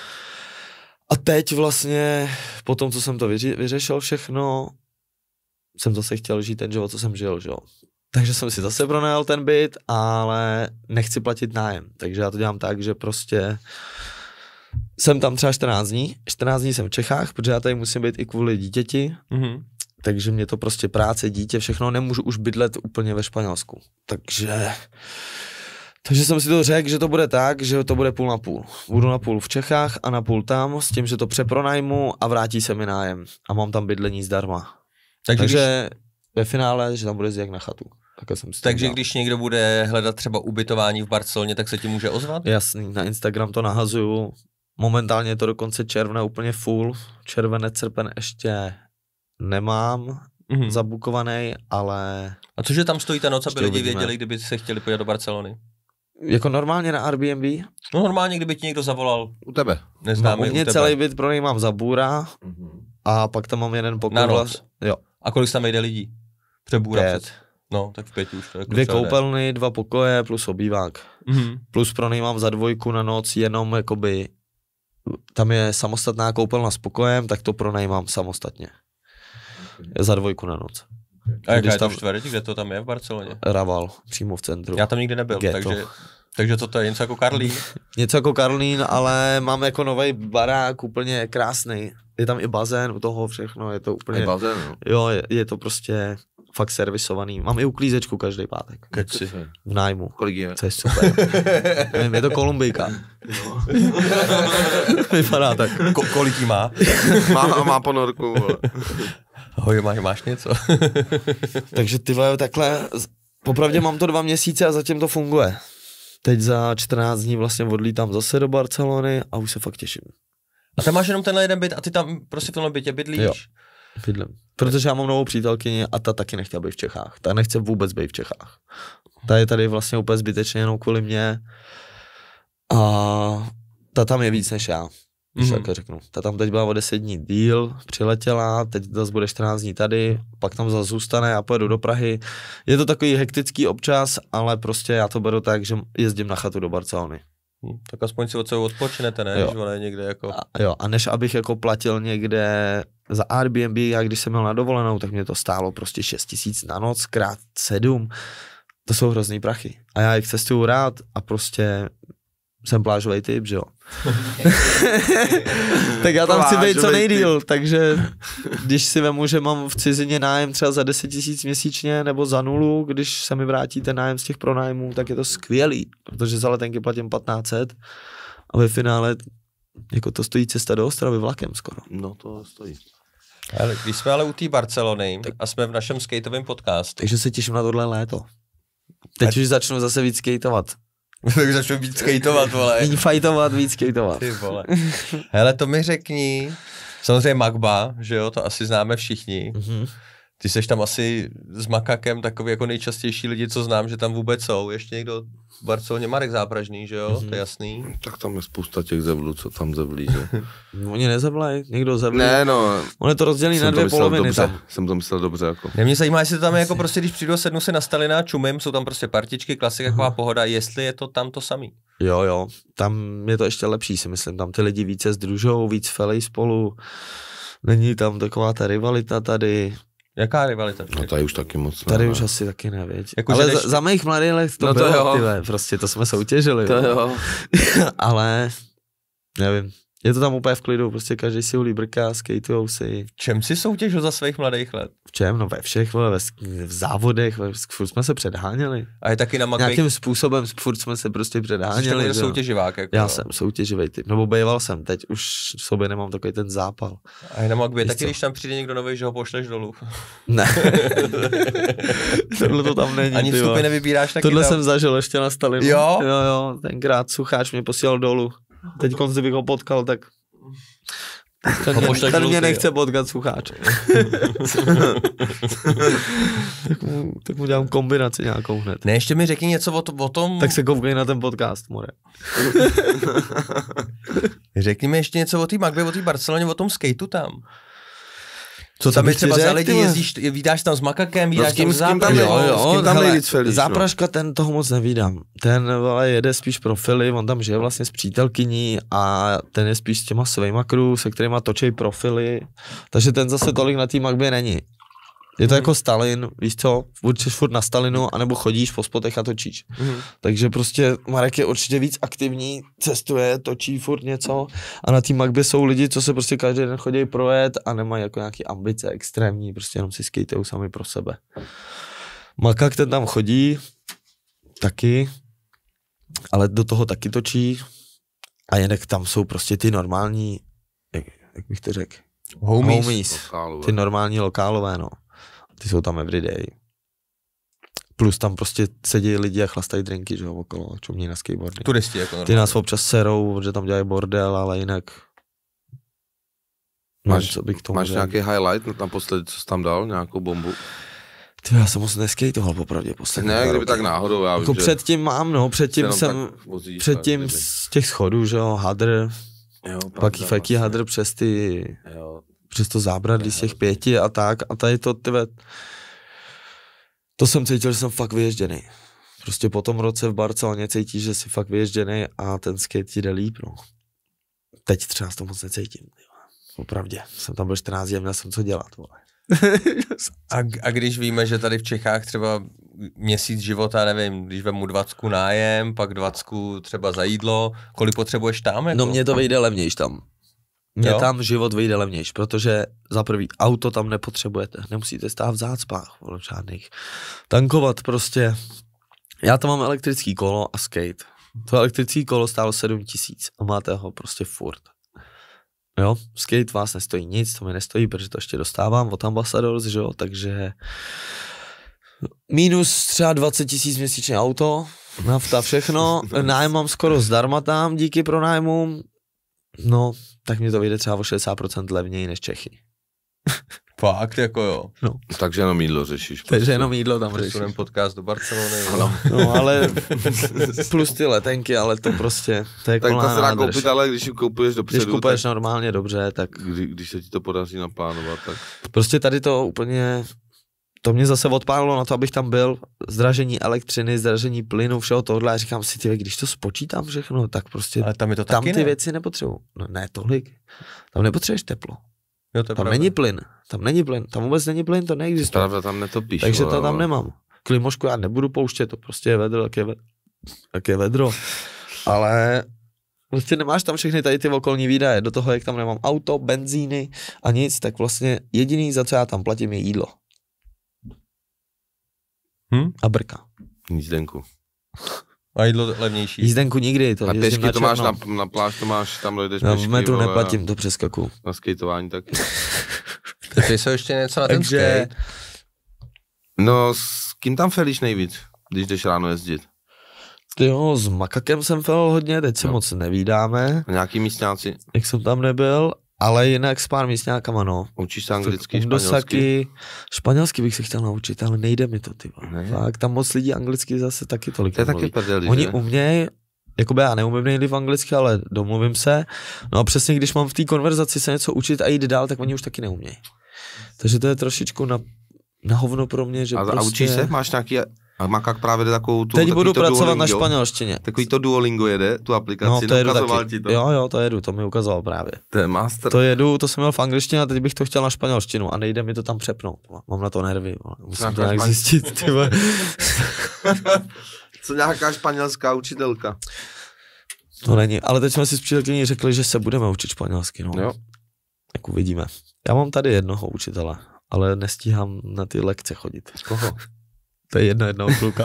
A teď vlastně, po tom, co jsem to vyřešil všechno, jsem zase chtěl žít ten život, co jsem žil, že jo. Takže jsem si zase pronajal ten byt, ale nechci platit nájem. Takže já to dělám tak, že prostě jsem tam třeba 14 dní. 14 dní jsem v Čechách, protože já tady musím být i kvůli dítěti. Takže mě to prostě práce, dítě, všechno, nemůžu už bydlet úplně ve Španělsku. Takže jsem si to řekl, že to bude tak, že to bude půl na půl. Budu na půl v Čechách a na půl tam, s tím, že to přepronajmu a vrátí se mi nájem. A mám tam bydlení zdarma. Takže ve finále, že tam bude jak na chatu. Takže když někdo bude hledat třeba ubytování v Barceloně, tak se ti může ozvat? Jasný, na Instagram to nahazuju. Momentálně je to do konce června úplně full. Červenec, srpen ještě nemám zabukovaný, ale... A cože tam stojí ta noc, aby lidi věděli, kdyby se chtěli podívat do Barcelony? Jako normálně na Airbnb? No normálně, kdyby ti někdo zavolal. U tebe. Neznámý u mě celý byt pro něj mám za bůra a pak tam mám jeden pokoj. Na noc? Jo. A kolik tam jde lidí? Přebůra 5. No, tak v 5 už to jako 2 koupelny, 2 pokoje plus obývák. Plus pro něj mám za 2 na noc jenom jakoby, tam je samostatná koupelna s pokojem, tak to pronajímám samostatně. Za 2 na noc. A jaká je to čtvereť, kde to tam je v Barceloně? Raval, přímo v centru. Já tam nikdy nebyl, takže to je něco jako Karlín. Něco jako Karlín, ale mám jako nový barák, úplně krásný. Je tam i bazén, u toho všechno, je to úplně... Je bazén, no. Jo, je to prostě fakt servisovaný. Mám i uklízečku každý pátek. Keci. V nájmu. Kolik je? To je super. Nevím, je to Kolumbijka. Vypadá tak. Kolik jí má? Má ponorku. Ahoj, máš něco? Takže ty vole, takhle, popravdě mám to 2 měsíce a zatím to funguje. Teď za 14 dní vlastně odlítám zase do Barcelony a už se fakt těším. A tam máš jenom tenhle jeden byt a ty tam prostě v tomhle bytě bydlíš? Jo, bydlím. Protože já mám novou přítelkyni a ta taky nechtěla být v Čechách. Ta nechce vůbec být v Čechách. Ta je tady vlastně úplně zbytečně jenom kvůli mě a ta tam je víc než já. Když tak řeknu. Ta tam teď byla o 10 dní díl, přiletěla, teď zase bude 14 dní tady, pak tam zase zůstane a pojedu do Prahy. Je to takový hektický občas, ale prostě já to beru tak, že jezdím na chatu do Barcelony. Tak aspoň si od sebe odpočinete, ne? Jo. Když ona je někde jako... A než abych jako platil někde za Airbnb, já když jsem měl na dovolenou, tak mě to stálo prostě 6 000 na noc krát 7. To jsou hrozný prachy. A já jich cestuju rád a prostě jsem plážovej typ, že jo. Tak já tam chci být co nejdýl, takže když si vemu, že mám v cizině nájem třeba za 10 000 měsíčně nebo za 0, když se mi vrátí ten nájem z těch pronájmů, tak je to skvělý, protože za letenky platím 1500 a ve finále jako to stojí cesta do Ostravy vlakem skoro. No to stojí. Ale když jsme ale u té Barcelony a jsme v našem skateovém podcastu. Takže se těším na tohle léto. Teď už začnu zase víc skateovat. Tak začnu víc skateovat, vole. Méně fightovat, víc skateovat. Ty vole. Hele, to mi řekni, samozřejmě Magba, že jo, to asi známe všichni. Mm-hmm. Ty seš tam asi s Makakem takový jako nejčastější lidi, co znám, že tam vůbec jsou. Ještě někdo v Barceloně, Marek Zápražný, že jo, to je jasný. Tak tam je spousta těch zevlů, co tam zevlí, že? Oni nezevlají, někdo zevlí. Ne, no. On je to rozdělí na 2 poloviny. Jsem to myslel dobře, jako. Mě zajímá, jestli to tam je jako prostě, když přijdu, sednu si na Stalina, čumím, jsou tam prostě partičky, klasika, taková pohoda, jestli je to tam to samý. Jo, tam je to ještě lepší, si myslím, tam ty lidi více sdružou, víc felej spolu, není tam taková ta rivalita tady. Jaká rivalita? No tady už taky moc. Tady už asi taky nevěď. Jako, ale jdeš... za mých mladých let to bylo, tyhle, prostě to jsme soutěžili. To jo. Ale nevím, je to tam úplně v klidu, prostě každý si ulí brka, skatujou si. V čem si soutěžil za svých mladých let? V čem? No ve všech, v závodech, furt jsme se předháněli. A je taky na Magby... Nějakým způsobem furt jsme se prostě předháněli. Jsi soutěživák, jako. Já jsem soutěživý typ, nebo býval jsem, teď už v sobě nemám takový ten zápal. A je na Magby taky, když tam přijde někdo nový, že ho pošleš dolů. Ne. Tohle to tam není. Ani vstupy nevybíráš taky. Tohle tam. jsem zažil ještě na Stalinu. Jo, tenkrát Sucháč mě posílal dolů. Teď kdybych ho potkal, tak ten mě nechce potkat Sucháč. tak mu dělám kombinaci nějakou hned. Ne, ještě mi řekni něco o tom... Tak se koukej na ten podcast, more. Řekni mi ještě něco o té Magby, o té Barceloně, o tom skateu tam. Co tam je třeba za lidi, jezdíš, vídáš tam s Makakem, vídáš tam s Zápražkou. Jo, tam nejvíc felíš, Zápražka, ten toho moc nevídám. Ten ale jede spíš pro Fili, on tam žije vlastně s přítelkyní a ten je spíš s těma svýma crew, se kterýma točej profily, takže ten zase tolik na té Magbě není. Je to jako Stalin, víš co, určitě furt na Stalinu, anebo chodíš po spotech a točíš. Takže prostě Marek je určitě víc aktivní, cestuje, točí furt něco a na té Magbě jsou lidi, co se prostě každý den chodí projet a nemají jako nějaký ambice extrémní, prostě jenom si skatejou sami pro sebe. Makak ten tam chodí, taky, ale do toho taky točí a jinak tam jsou prostě ty normální, jak bych to řekl, homies. Ty normální lokálové, no. Ty jsou tam everyday. Plus tam prostě sedí lidi a chlastají drinky, že jo, okolo, a čumí na skateboardy. Turisti jako normálně. Ty nás občas serou, že tam dělají bordel, ale jinak... Máš nějaký highlight naposledy, co jsi tam dal, nějakou bombu? Ty, já jsem moc neskejtoval popravdě poslední. Ne, kdyby tak náhodou, já jako vím, předtím mám, no, předtím vozíš, z těch schodů, že jo, hadr, pak faký hadr přes ty... Jo. Přes to zábradlí z těch 5 a tak a tady to, to jsem cítil, že jsem fakt vyježděný. Prostě po tom roce v Barceloně cítíš, že jsi fakt vyježděný a ten skate ti jde líp, no. Teď třeba to moc necítím, opravdě. Jsem tam byl 14 dní, měl jsem co dělat, vole. A když víme, že tady v Čechách třeba měsíc života, nevím, když vemu 20 nájem, pak 20 třeba za jídlo, kolik potřebuješ tam? Jako? No mně to vyjde levnějš tam. Mně tam život vyjde levnějš, protože za prvý auto tam nepotřebujete, nemusíte stát v zácpách, žádných. Tankovat prostě. Já tam mám elektrický kolo a skate. To elektrický kolo stálo 7 000 a máte ho prostě furt. Jo, skate vás nestojí nic, to mi nestojí, protože to ještě dostávám od Ambassadors, že jo, takže minus třeba 20 000 měsíčně auto, nafta, všechno, nájem mám skoro zdarma tam díky pronájmům, no, tak mi to vyjde třeba o 60% levněji než Čechy. Fakt, jako jo. No. Takže jenom jídlo řešíš. Takže jenom jídlo tam řešíš. Přesunem podcast do Barcelony. No, ale plus ty letenky, ale to prostě, to je tak kolná to se dá nádrž. koupit, ale když ji koupuješ dopředu, když kupuješ normálně dobře, tak... Když se ti to podaří naplánovat, tak... Prostě tady to úplně... To mě zase odpálilo na to, abych tam byl, zdražení elektřiny, zdražení plynu, všeho tohle a říkám si, ty, když to spočítám všechno, tak prostě ale tam, je to tam taky ty věci nepotřebuji. No ne tolik, tam nepotřebuješ teplo. Jo, to je Tam pravda. není plyn, tam vůbec není plyn, to neexistuje. Pravda, tam netopíš. Takže vole, to tam ale- nemám. Klimošku já nebudu pouštět, to prostě je vedro, tak je vedro. Ale prostě nemáš tam všechny tady ty okolní výdaje, do toho, jak tam nemám auto, benzíny a nic, tak vlastně jediný, za co já tam platím, je jídlo. A brka. Jízdenku. A jídlo levnější. Jízdenku nikdy, to A jezdím pěšky to máš černo. na pláž, to máš, tam dojdeš Já pěšky. v metru vole, neplatím, to přeskakuju. Na skateování taky. Ty jsou ještě něco na ten Takže skate. No, s kým tam felíš nejvíc, když jdeš ráno jezdit? jo, s Makakem jsem fel hodně, teď se Jo. moc nevídáme, Nějaký místňáci? jak jsem tam nebyl, ale jinak s pár místňákama, no. Učíš se anglicky, španělsky? Undosaki, španělsky bych se chtěl naučit, ale nejde mi to, ty vole. Ne? Fakt, tam moc lidí anglicky zase taky tolik To je taky nemluví. prdeli, Oni že? umějí, jakoby já neumím nejlíp anglicky, ale domluvím se. No a přesně, když mám v té konverzaci se něco učit a jít dál, tak oni už taky neumějí. Takže to je trošičku na hovno pro mě, že A prostě... učíš se? Máš nějaký... A Makak právě jde takovou tu... Teď takový budu to pracovat na Duolingo. španělštině. Takový to Duolingo jede, tu aplikaci, No, to jedu ukazoval taky. ti to. Jo, to jedu, to mi ukazoval právě. To je master. To jedu, to jsem měl v angličtině a teď bych to chtěl na španělštinu a nejde mi to tam přepnout. Mám na to nervy, musím to nějak zjistit. Ty vole. Co nějaká španělská učitelka? To není, ale teď jsme si s přítelkyní řekli, že se budeme učit španělsky, no. Jo. Tak uvidíme. Já mám tady jednoho učitele, ale nestíhám na ty lekce chodit. Koho? To je jednoho kluka.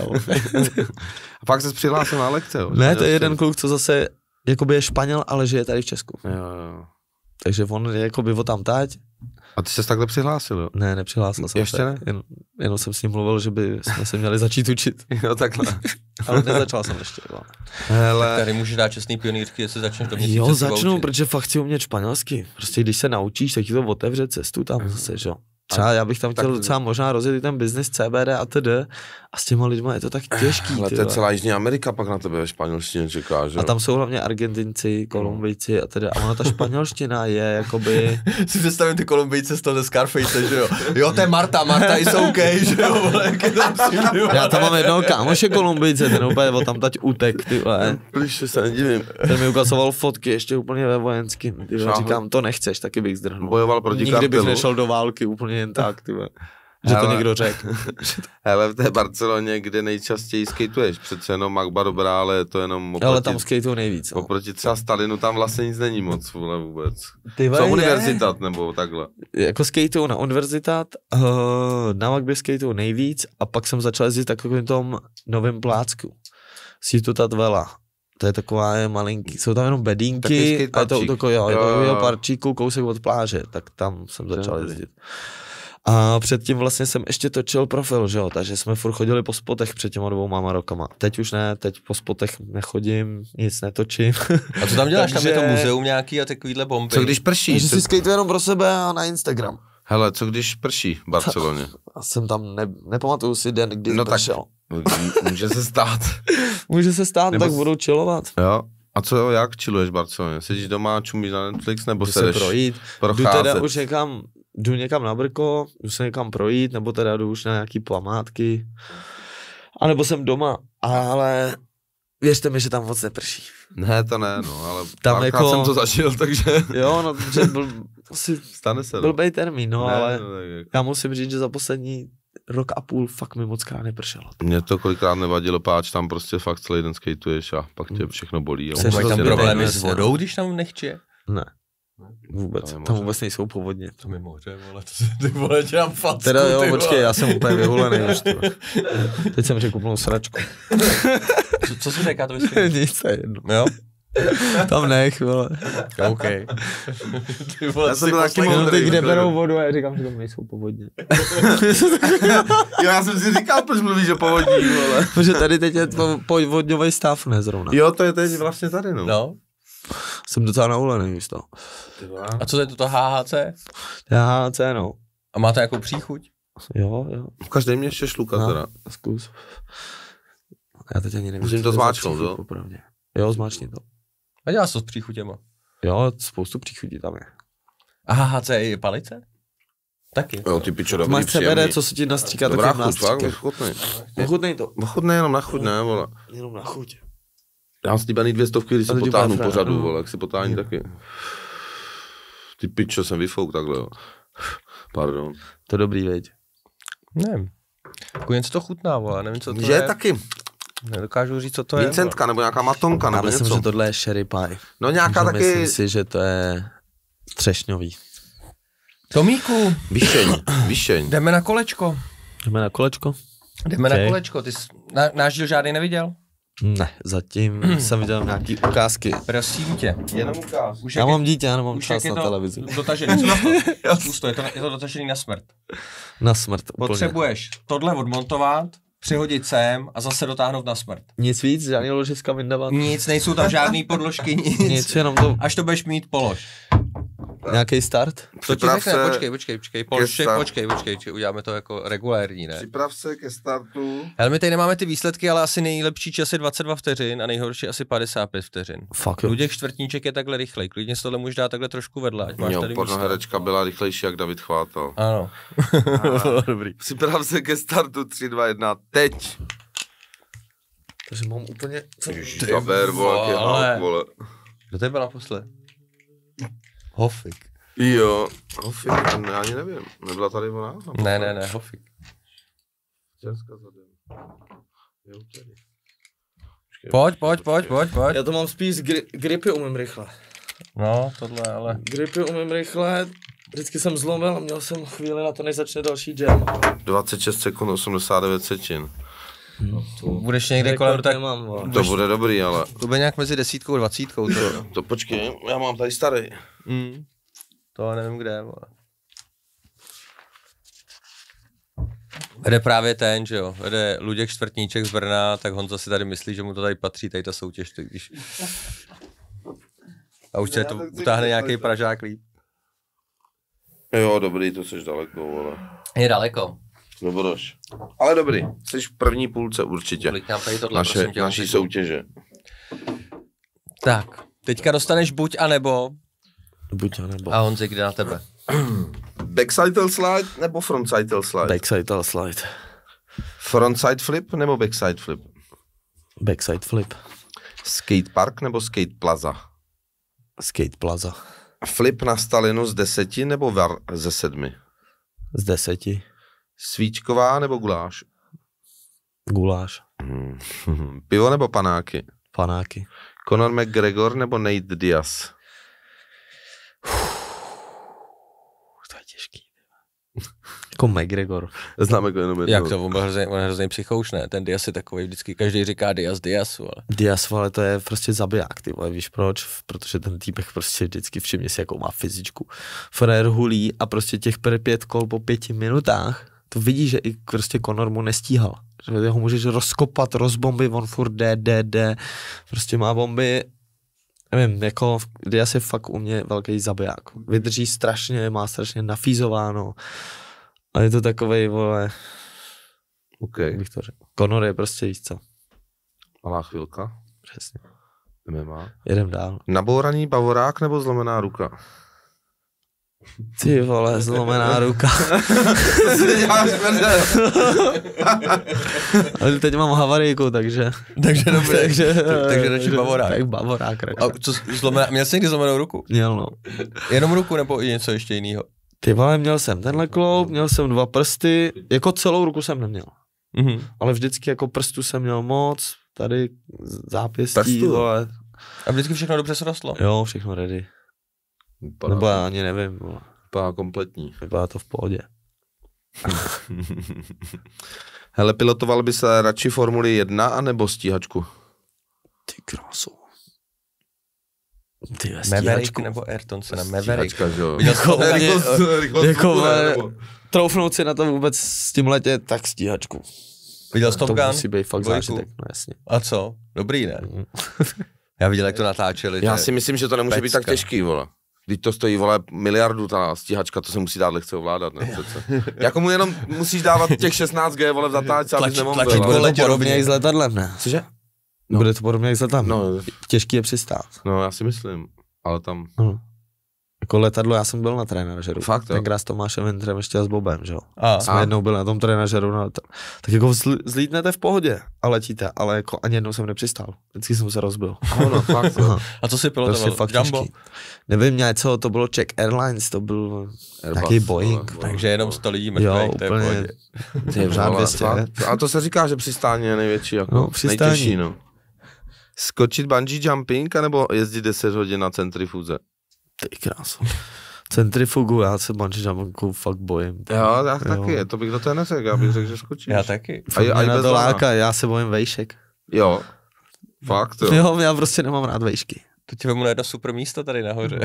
A pak se přihlásil na lekce, jo? Ne, to je jeden kluk, co zase jakoby je Španěl, ale žije tady v Česku. Jo. Takže on je jakoby o tam tať. A ty ses takhle přihlásil, jo? Ne, nepřihlásil jsem Ještě se. ne? Jenom jsem s ním mluvil, že by jsme se měli začít učit. Jo, takhle. Ale nezačal jsem ještě. Jo. Hele, Tady můžeš dát čestný pionýrky, jestli začneš do měsíce. Jo, třeba začnu, učit. protože fakt chci umět španělsky. Prostě když se naučíš, tak ti to otevře cestu tam zase, že jo. Třeba já bych tam chtěl docela možná rozjet i ten business CBD a td. A s těma lidma je to tak těžký. ale ty to je vole. celá Jižní Amerika pak na tebe ve španělštině čeká, že? A tam jsou hlavně Argentinci, Kolumbijci a teda. A ona ta španělština je jakoby... Si představím ty Kolumbijce z toho ze Scarface, že jo. Jo, to je Marta is OK, že jo, vole, jak je tam Já tam mám jednoho kámoše Kolumbijce, ten úplně o tam tať utek, ty vole. Když se nedivím. Ten mi ukazoval fotky ještě úplně ve vojenským. Ty vole, Šáhl. říkám, to nechceš, taky bych zdrhnul. Bojoval proti Nikdy bych kartelu. nešel do války úplně jen tak, ty vole. Že to Hele. někdo řekl. Hele, v té Barceloně, kde nejčastěji skateuješ, přece jenom Magba dobrá, ale je to jenom oproti, Ale tam skateu nejvíc. No. oproti třeba Stalinu, tam vlastně nic není moc, vole, vůbec. Ty Co univerzitát, nebo takhle. Jako skateu na univerzitát, na Magby skateu nejvíc a pak jsem začal jezdit takovým tom novém plácku. Ciutat Vela. To je taková je malinký, jsou tam jenom Taky bedínky a je to skateparčík. je Jo, to jo. jo, parčíku, kousek od pláže, tak tam jsem začal dobrý. jezdit. A předtím vlastně jsem ještě točil profil, že jo, takže jsme furt chodili po spotech před těma 2 rokama. Teď už ne, teď po spotech nechodím, nic netočím. A co tam děláš? Tam je to Takže- muzeum nějaký a takovýhle bomby. Co když prší? Takže si skateu jenom pro sebe a na Instagram. Hele, co když prší v Barceloně? A jsem tam, nepamatuju si den, kdy No tak- pršel. Může se stát. Může se stát, Nebo tak s- budu chillovat. Jo. A co, jak chilluješ v Barceloně? Sedíš doma, čumíš na Netflix, nebo Můžu se se jdeš projít. Jdu procházet? teda už jdu někam na Brko, jdu se někam projít, nebo teda jdu už na nějaký památky. A nebo jsem doma, ale věřte mi, že tam moc neprší. Ne, to ne, no, ale Tam párkrát jako- jsem to zažil, takže Jo, no, že byl asi stane se. blbej termín, no, Ne, ale no, tak jako- já musím říct, že za poslední rok a půl fakt mi moc krát nepršelo. Mě to kolikrát nevadilo, páč tam prostě fakt celý den skateuješ a pak tě všechno bolí. Chceš Mají to tam zbytek, problémy no, s jasně, vodou, když tam nechče? Ne, vůbec, To je tam moře. vůbec nejsou povodně. To mi moře, vole, ty vole, dělám facku, Teda jo, ty vole. počkej, já jsem úplně vyhulený už. Teď jsem řekl úplnou sračku. Co jsi řekl, to vysvětlím? Nic, to je jedno. Jo? Tam nech, vole. OK. Ty vole, Já jsem byl taky Jenom moudrý, ty, kde takhle. berou vodu a já říkám, že tam nejsou povodně. Jo, já jsem si říkal, proč mluvíš o povodí, vole. Protože tady teď je povodňový stav, ne zrovna. Jo, to je teď vlastně tady, no. No. Jsem docela naulený už to. A co je to HHC? Já, no. A máte nějakou příchuť? Jo. Každý mě ještě šluka No. teda. Zkus. Já teď ani nevím. Musím co to je za zmáčknout, příchuť, jo? popravdě. Jo, zmáčkni to. A děláš to s příchutěma? Jo, spoustu příchutí tam je. A HHC je palice? Taky. Jo, ty pičo, To dobrý, máš příjemný. CBD, co se ti nastříká Dobrá takovým chuť, fakt, nástříkem. ochutnej. Ochutnej to. Ochutnej jenom na chuť, ne, vole. Jenom na chuť. Já mám slíbený 200, když si Ale potáhnu dělá pořadu, frér, vole, jak si potáhnu taky. Ty pičo, jsem vyfouk takhle, jo. Pardon. To dobrý, veď. Nevím. Jako něco to chutná, vole, nevím, co to Že je. taky. Nedokážu říct, co to je. Vincentka, nebo nějaká matonka, Já nebo myslím, něco. že tohle je sherry pie. No nějaká taky... Myslím si, že to je třešňový. Tomíku, Vyšeň. jdeme na kolečko. Jdeme na kolečko? Jdeme na Okay. kolečko. Ty jsi náš díl žádný neviděl? Ne, zatím jsem viděl nějaký ukázky. Prosím tě. Jenom ukáz. Už Já mám dítě, já nemám už čas jak je na to televizi. dotažený. Pusto, je to dotažený na smrt. Na smrt úplně. Potřebuješ tohle odmontovat, přihodit sem a zase dotáhnout na smrt. Nic víc, žádný ložiska vyndavat? Nic, nejsou tam žádný podložky, nic. Nic, jenom to, Až to budeš mít, polož. nějaký start? To ti Připrav řekne, se počkej, polož, ke start- počkej, uděláme to jako regulérní, ne? Připrav se ke startu. Ale my tady nemáme ty výsledky, ale asi nejlepší čas je 22 vteřin a nejhorší asi 55 vteřin. Fuck jo. Luděk Čtvrtníček je takhle rychlej, klidně si tohle můžeš dát takhle trošku vedle, ať máš Jo, tady místo. pornoherečka byla rychlejší jak David Chvátal. Ano. Dobrý. Připrav se ke startu 3, 2, 1, teď. Takže mám úplně... Ježiš, zaber, vole, jaký vole. hák, vole. Kdo to byl naposled? Hofik. Jo, Hofik, já ani nevím, nebyla tady ona? Ne, Hofik. Česka zadem. Je tady. Pojď. Já to mám spíš gripy umím rychle. No, tohle, ale... Gripy umím rychle, vždycky jsem zlomil a měl jsem chvíli na to, než začne další jam. 26 sekund 89 setin. Budeš někde kolem, tak nemám, vole. To bude dobrý, ale... to bude nějak mezi 10 a 20. To počkej, já mám tady starý. To nevím kde, vole. Vede právě ten, že jo, vede Luděk Čtvrtníček z Brna, tak Honza si tady myslí, že mu to tady patří, tady ta soutěž, tak když... A už se to utáhne nějaký Pražák líp. Jo, dobrý, to seš daleko, vole. Je daleko. Dobroš. Ale dobrý, jsi v první půlce určitě. Naší soutěže. Tak, teďka dostaneš buď a nebo. Buď a nebo. A Honzi, jde na tebe. Backside slide nebo frontside slide? Backside slide. Frontside flip nebo backside flip? Backside flip. Skatepark nebo skate plaza? Skate plaza. Flip na Stalinu z 10 nebo var ze 7? Z 10. Svíčková nebo guláš? Guláš. Pivo nebo panáky? Panáky. Conor McGregor nebo Nate Diaz? To je těžký. Jako McGregor. Známe jako jenom jednou. Jak to, on je hrozný psychouš, ne? Ten Diaz je takový, vždycky každý říká Diaz, ale. Diaz, ale to je prostě zabiják, ty vole, víš proč? Protože ten týpek prostě vždycky všimně si, jakou má fyzičku. Frér hulí a prostě těch 5 kol po 5 minutách, to vidí, že i prostě Conor mu nestíhal. Že ho můžeš rozkopat, rozbomby, on furt jde, prostě má bomby. Nevím, jako Diaz je fakt u mě velký zabiják. Vydrží strašně, má strašně nafízováno. A je to takovej, vole, Okay. bych to řekl. Conor je prostě, víš co. Malá chvilka. Přesně. MMA. Jedem dál. Nabouraný bavorák nebo zlomená ruka? Ty vole, zlomená ruka. Ale teď mám havarijku, takže... Takže dobré. takže radši bavorák. Tak bavorák radši. A co, měl jsi někdy zlomenou ruku? Měl, no. Jenom ruku nebo i něco ještě jiného? Ty vole, měl jsem tenhle kloub, měl jsem 2 prsty, jako celou ruku jsem neměl. Ale vždycky jako prstu jsem měl moc, tady zápěstí, vole. A vždycky všechno dobře srostlo? Jo, všechno ready. Nebo já ani nevím, vole. Vypadá kompletní. Vypadá to v pohodě. Hele, pilotoval by se radši Formuli 1 anebo stíhačku? Ty krásu. Ty Maverick nebo Ayrton Senna? Maverick. Stíhačka, že jo. Jako troufnout si na to vůbec s tím letě, tak stíhačku. Viděl jsi Top To Gun? musí být fakt Dvojku. zážitek, no jasně. A co? Dobrý, ne? Já viděl, jak to natáčeli. Já si myslím, že to nemůže být tak těžký, vole. Když to stojí, vole, miliardu, ta stíhačka, to se musí dát lehce ovládat, ne přece. Jako mu jenom musíš dávat těch 16G, vole, v zatáčce, abys nemohl. Bude to podobně i s letadlem, ne? Cože? No. Bude to podobně i s letadlem. No. Těžký je přistát. No, já si myslím, ale tam... Jako letadlo, já jsem byl na trenažeru. Fakt, jo? Tenkrát s Tomášem Vintrem ještě a s Bobem, že jo. A. Jsme jednou byli na tom trenažeru, tak jako zlítnete v pohodě a letíte, ale jako ani jednou jsem nepřistál. Vždycky jsem se rozbil. Ono, fakt, jo. A co si Prostě pilotoval? fakt Jumbo? těžký. Nevím, něco, to bylo Czech Airlines, to byl taky Boeing. Takže jenom 100 lidí Jo, mrtvých, to je v úplně. pohodě. Ty Řád vole, 200. fakt. A to se říká, že přistání je největší, jako No, přistání. nejtěžší, no. Skočit bungee jumping, anebo jezdit 10 hodin na centrifuze? Ty krásu. Centrifugu, já se bungee jumpingu fakt bojím. Jo, tak taky, to bych do té neřekl, já bych řekl, že skočíš. Já taky. A bez to lana. láka, já se bojím vejšek. Jo, fakt jo, Jo, já prostě nemám rád vejšky. To ti vemu na jedno super místo tady nahoře.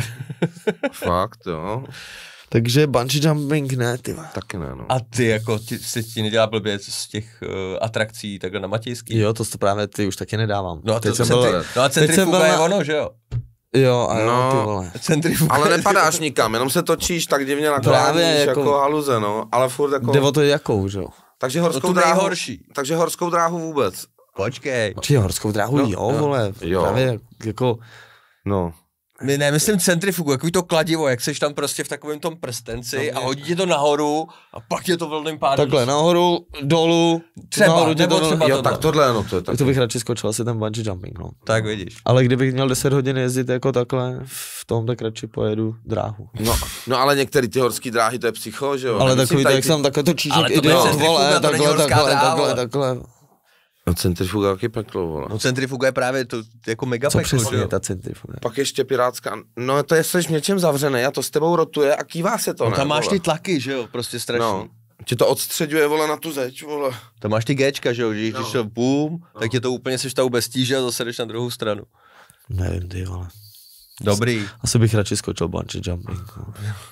fakt jo, Takže bungee jumping ne, ty. taky ne, no. A ty jako, si ti nedělá blbě z těch atrakcí takhle na Matějský? Jo, to právě ty už taky nedávám. No a, teď jsem byl, no a centrifuga je ono, že jo? jo, a jo, No. ty vole. Centrifuga. Ale nepadáš nikam, jenom se točíš tak divně Právě nakláníš jako- jako haluze, no, ale furt jako, Jde o to jakou, že jo. takže No horskou tu dráhu, nejhorší. takže horskou dráhu vůbec, Počkej. Či horskou dráhu, No, jo, jo. vole. Jo. Právě jako, no. Ne, myslím centrifugu, takový to kladivo, jak seš tam prostě v takovém tom prstenci a hodí tě to nahoru a pak je to volným pádem. takhle nahoru, dolů, Třeba, nahoru tě nebo to třeba Jo, tohle. tak tohle, no, to je tak. Tak to bych radši skočil asi ten bungee jumping, no. Tak vidíš. Ale kdybych měl 10 hodin jezdit jako takhle, v tom tak radši pojedu dráhu. No ale některé ty horské dráhy, to je psycho, že jo. Ale Nemyslím takový, tady jak ty- jsem takhle točíš, Ale jak to idiot, není centrifuga, vole, to není takhle, horská takhle, dráha. takhle. No centrifuga taky peklo, vole. No centrifuga je právě to jako mega Co peklo, že přesně jo? je ta centrifuga? Pak ještě pirátská, no to je seš v něčem zavřený a to s tebou rotuje a kývá se to, No ne, tam máš vole. ty tlaky, že jo, prostě strašný. No, ti to odstředuje, vole, na tu zeď, vole. Tam máš ty Gčka, že jo, že když to boom, tak je to úplně seš tam bez tíže a zase jdeš na druhou stranu. Nevím, ty vole. Dobrý. Asi bych radši skočil bungee jumping. No.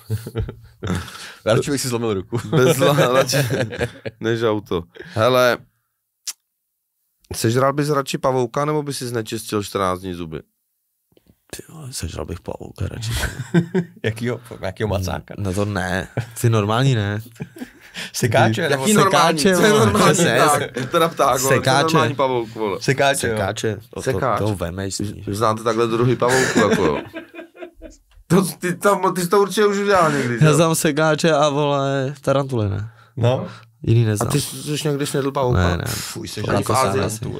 Radši bych si zlomil ruku. Bez zla, radši, než auto. Hele, sežral bys radši pavouka, nebo bys si znečistil 14 dní zuby? Ty vole, sežral bych pavouka radši. Jakýho macáka? No to ne, ty normální ne. Sekáče, nebo Jaký normální, sekáče, co je vole, normální přesně. pták, teda pták, vole, co je Sekáče. normální pavouk, vole. Sekáče, jo. Sekáče, Sekáč. to vemeš. Vy znáte takhle druhy pavouku, jako jo. Ty jsi to určitě už udělal někdy, že Já jo? znám sekáče a vole tarantuly, ne? No. Jiný A neznám. ty jsi někdy snědl pavouka? Ne, ne. Fuj, seš Ani v Ázii.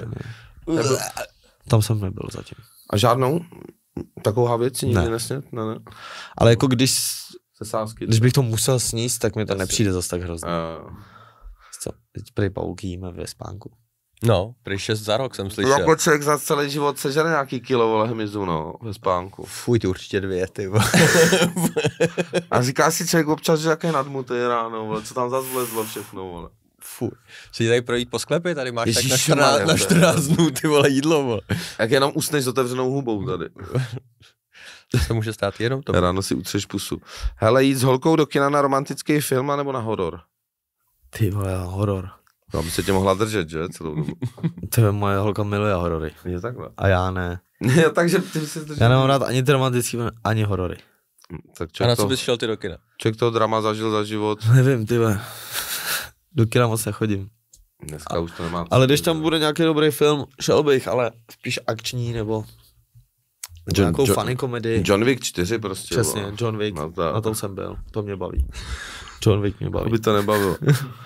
Tam jsem nebyl zatím. A žádnou takovou věc si nikdy Ne. nesněd? Ne. Ale jako když Se sásky. bych to musel sníst, tak mi to nepřijde zase tak hrozně. Co? Teď prý pavouky jíme ve spánku. No, prý 6 za rok jsem slyšel. Jako člověk za celý život sežere nějaký kilo, vole, hmyzu, no, ve spánku. Fuj, ty určitě 2, ty vole. A říká si člověk občas, že jaký nadmutý ráno, vole, co tam zase vlezlo všechno, vole. Fuj. Chci tady projít po sklepě, tady máš tak Ježišmarja, na 14 dnů, ty vole, jídlo, vole. Jak jenom usneš s otevřenou hubou tady. To se může stát jenom to. Ráno si utřeš pusu. Hele, jít s holkou do kina na romantický film, nebo na horor? Ty vole, horor. To aby se tě mohla držet, že, celou dobu. To je moje holka miluje horory. Je takhle. A já ne. Takže ty si držet. Já nemám rád ani dramatický, ani horory. Tak A na člověk, co bys šel ty do kina? člověk toho drama zažil za život. Nevím, ty vole. Do kina moc nechodím. Dneska už to nemá. Ale když tam bude nějaký dobrý film, šel bych, ale spíš akční nebo nějakou funny komedii. John Wick 4 prostě. Přesně, vole. John Wick, No to- na tom jsem byl, to mě baví. John Wick mě baví. Aby to nebavilo.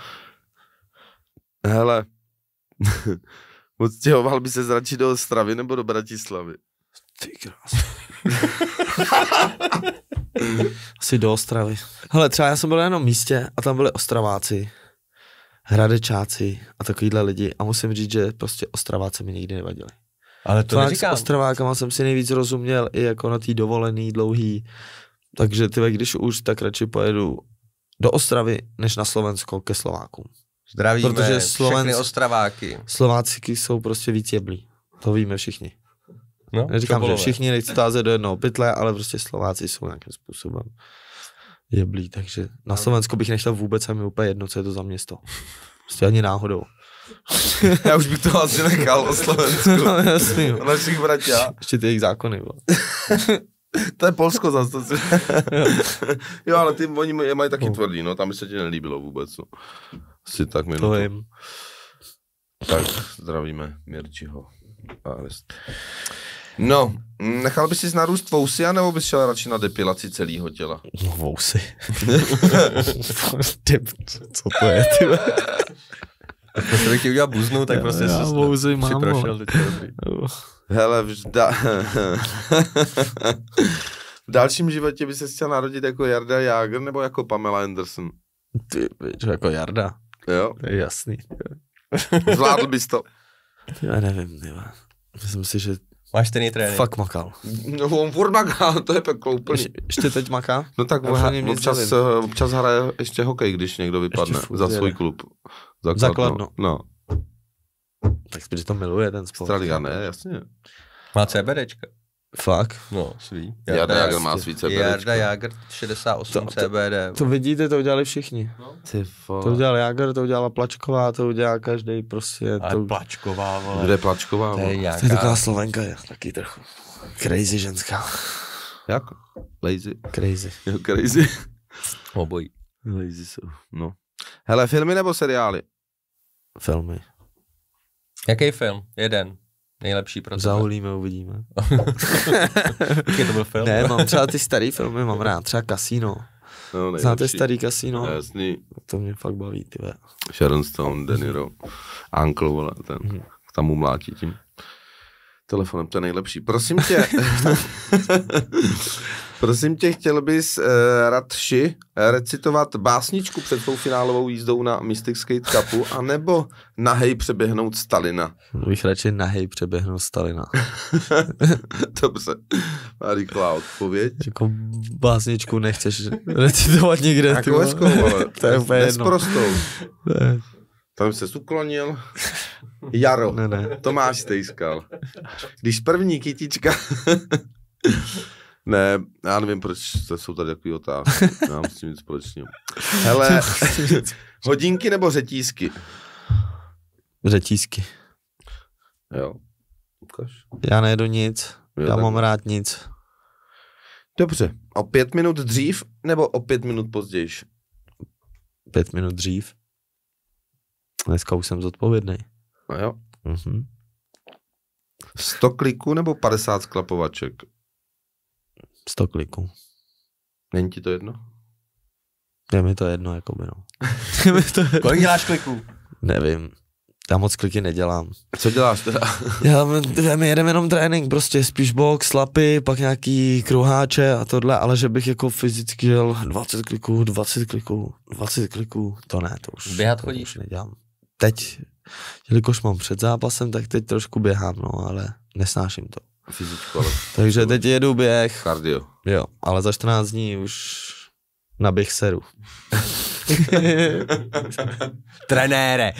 Hele, odstěhoval by se radši do Ostravy nebo do Bratislavy? Ty krás. Asi do Ostravy. Hele, třeba já jsem byl na jednom místě a tam byli Ostraváci, Hradečáci a takovýhle lidi a musím říct, že prostě Ostraváci mi nikdy nevadili. Ale to Fakt s neříkám. Ostravákama jsem si nejvíc rozuměl i jako na tý dovolený dlouhý, takže ty, když už, tak radši pojedu do Ostravy, než na Slovensko ke Slovákům. Zdravíme Protože všechny Ostraváky. Slováci jsou prostě víc jeblí, to víme všichni. No, Neříkám, že čokolové. všichni nechci tázet do jednoho pytle, ale prostě Slováci jsou nějakým způsobem jeblí, takže na Slovensku bych nechtěl vůbec, a mi úplně jedno, co je to za město. Prostě ani náhodou. Já už bych to asi nechal o Slovensku. No, jasný, jo. Našich bratia. Ještě ty jejich zákony, bo. To je Polsko zase. To si... jo, ale ty, oni je mají taky tvrdý, no, tam by se ti nelíbilo vůbec, no. Asi tak minutu. To jim. Tak, zdravíme Mirčiho. No, nechal bys si narůst vousy, anebo bys šel radši na depilaci celého těla? No, vousy. Co to je, ty? Když bych ti udělal buznu, tak prostě vousy mám. Prošel, Hele, v dalším životě by se chtěl narodit jako Jarda Jágr nebo jako Pamela Anderson? Ty, jako Jarda. Jo? To je jasný. Zvládl bys to? Já nevím, tyva. Myslím si, že máš ten trénink. Fakt makal. No on furt maká, to je peklo úplně. Ještě teď maká? No tak občas hraje ještě hokej, když někdo vypadne za svůj klub. Základno. No. Tak spíš to miluje ten sport. Straliga, ne, jasně. Má CBDčka. Fakt? No, svý. Jarda Jágr má svý CBDčka. Jarda Jágr 68 CBD. To vidíte, to udělali všichni. No. To udělal Jágr, to udělala Plačková, to udělal každý prostě. Ale Plačková, vole. Kde je Plačková? To je nějaká... To je taková Slovenka, je taky trochu. Crazy ženská. Jak? Lazy. Crazy. Jo, crazy. Obojí. Lazy jsou, no. Hele, filmy nebo seriály? Filmy. Jaký film? Jeden. Nejlepší pro tebe. Zahulíme, uvidíme. Jaký to byl film? Ne, mám třeba ty starý filmy, mám rád, třeba Casino. No, znáte starý Casino? Jasný. To mě fakt baví, ty ve. Sharon Stone, De Niro, Uncle, vole, ten tam mu mlátí tím telefonem, to je nejlepší. Prosím tě, chtěl bys radši recitovat básničku před svou finálovou jízdou na Mystic Skate Cupu, anebo nahej přeběhnout Stalina? Bych radši nahej přeběhnout Stalina. Dobře, má rychlá odpověď. Jako básničku nechceš recitovat nikde. Jako hezkou, ale to je úplně jedno. Nesprostou. Ne. Tam se uklonil. Jaro. Ne. Tomáš Stejskal. Když první kytička... Ne, já nevím, proč to jsou tady takový otázky. Já mám s tím nic společného. Hele, hodinky nebo řetízky? Řetízky. Jo. Ukaž. Já nejedu nic. Jo, Já tak. mám rád nic. Dobře. O 5 minut dřív nebo o 5 minut později? 5 minut dřív. Dneska už jsem zodpovědný. No jo. 100 100 kliků nebo 50 sklapovaček? 100 kliků. Není ti to jedno? Je mi to jedno, jakoby no. Kolik děláš kliků? Nevím. Já moc kliky nedělám. Co děláš teda? My jedeme jenom trénink, prostě spíš box, slapy, pak nějaký kruháče a tohle, ale že bych jako fyzicky dělal 20 kliků, to ne, to už. Běhat to chodíš? už nedělám. Teď, jelikož mám před zápasem, tak teď trošku běhám, no, ale nesnáším to. Fyzičku, ale... Takže teď jedu běh. Kardio. Jo, ale za 14 dní už na běh seru. Trenére.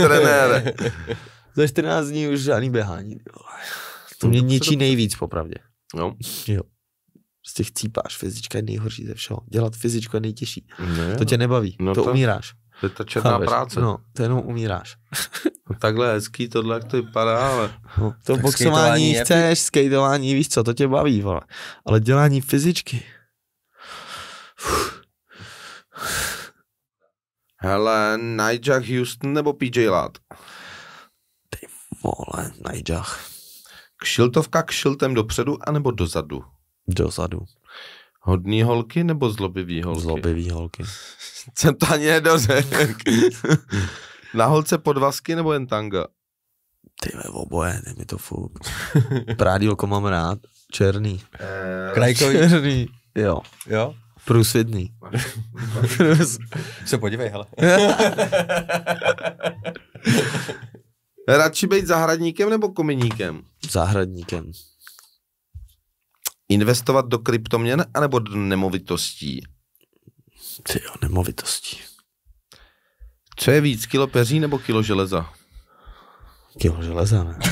Za 14 dní už žádný běhání. To mě ničí nejvíc, popravdě. No. Jo. Prostě chcípáš, fyzička je nejhorší ze všeho. Dělat fyzičku je nejtěžší. Ne, To tě nebaví, no to umíráš. To je ta černá práce. No, to jenom umíráš. No, takhle hezký tohle, jak to vypadá, ale... No, to Tak boxování skateování chceš, skateování, víš co, to tě baví, vole. Ale dělání fyzičky. Hele, Nigel Houston nebo PJ Ladd? Vole, najdžach. Kšiltovka kšiltem dopředu anebo dozadu? Dozadu. Hodný holky nebo zlobivý holky? Zlobivý holky. Jsem to ani nedořekl. Na holce podvazky nebo jen tanga? Ty oboje, mi to fuk. Prádílko mám rád. Černý. Krajkový. Černý. Jo. Jo? Průsvitný. Se podívej, hele. Radši být zahradníkem nebo kominíkem? Zahradníkem. Investovat do kryptoměn anebo do nemovitostí? Ty jo, nemovitostí. Co je víc, kilo peří nebo kilo železa? Kilo železa, ne?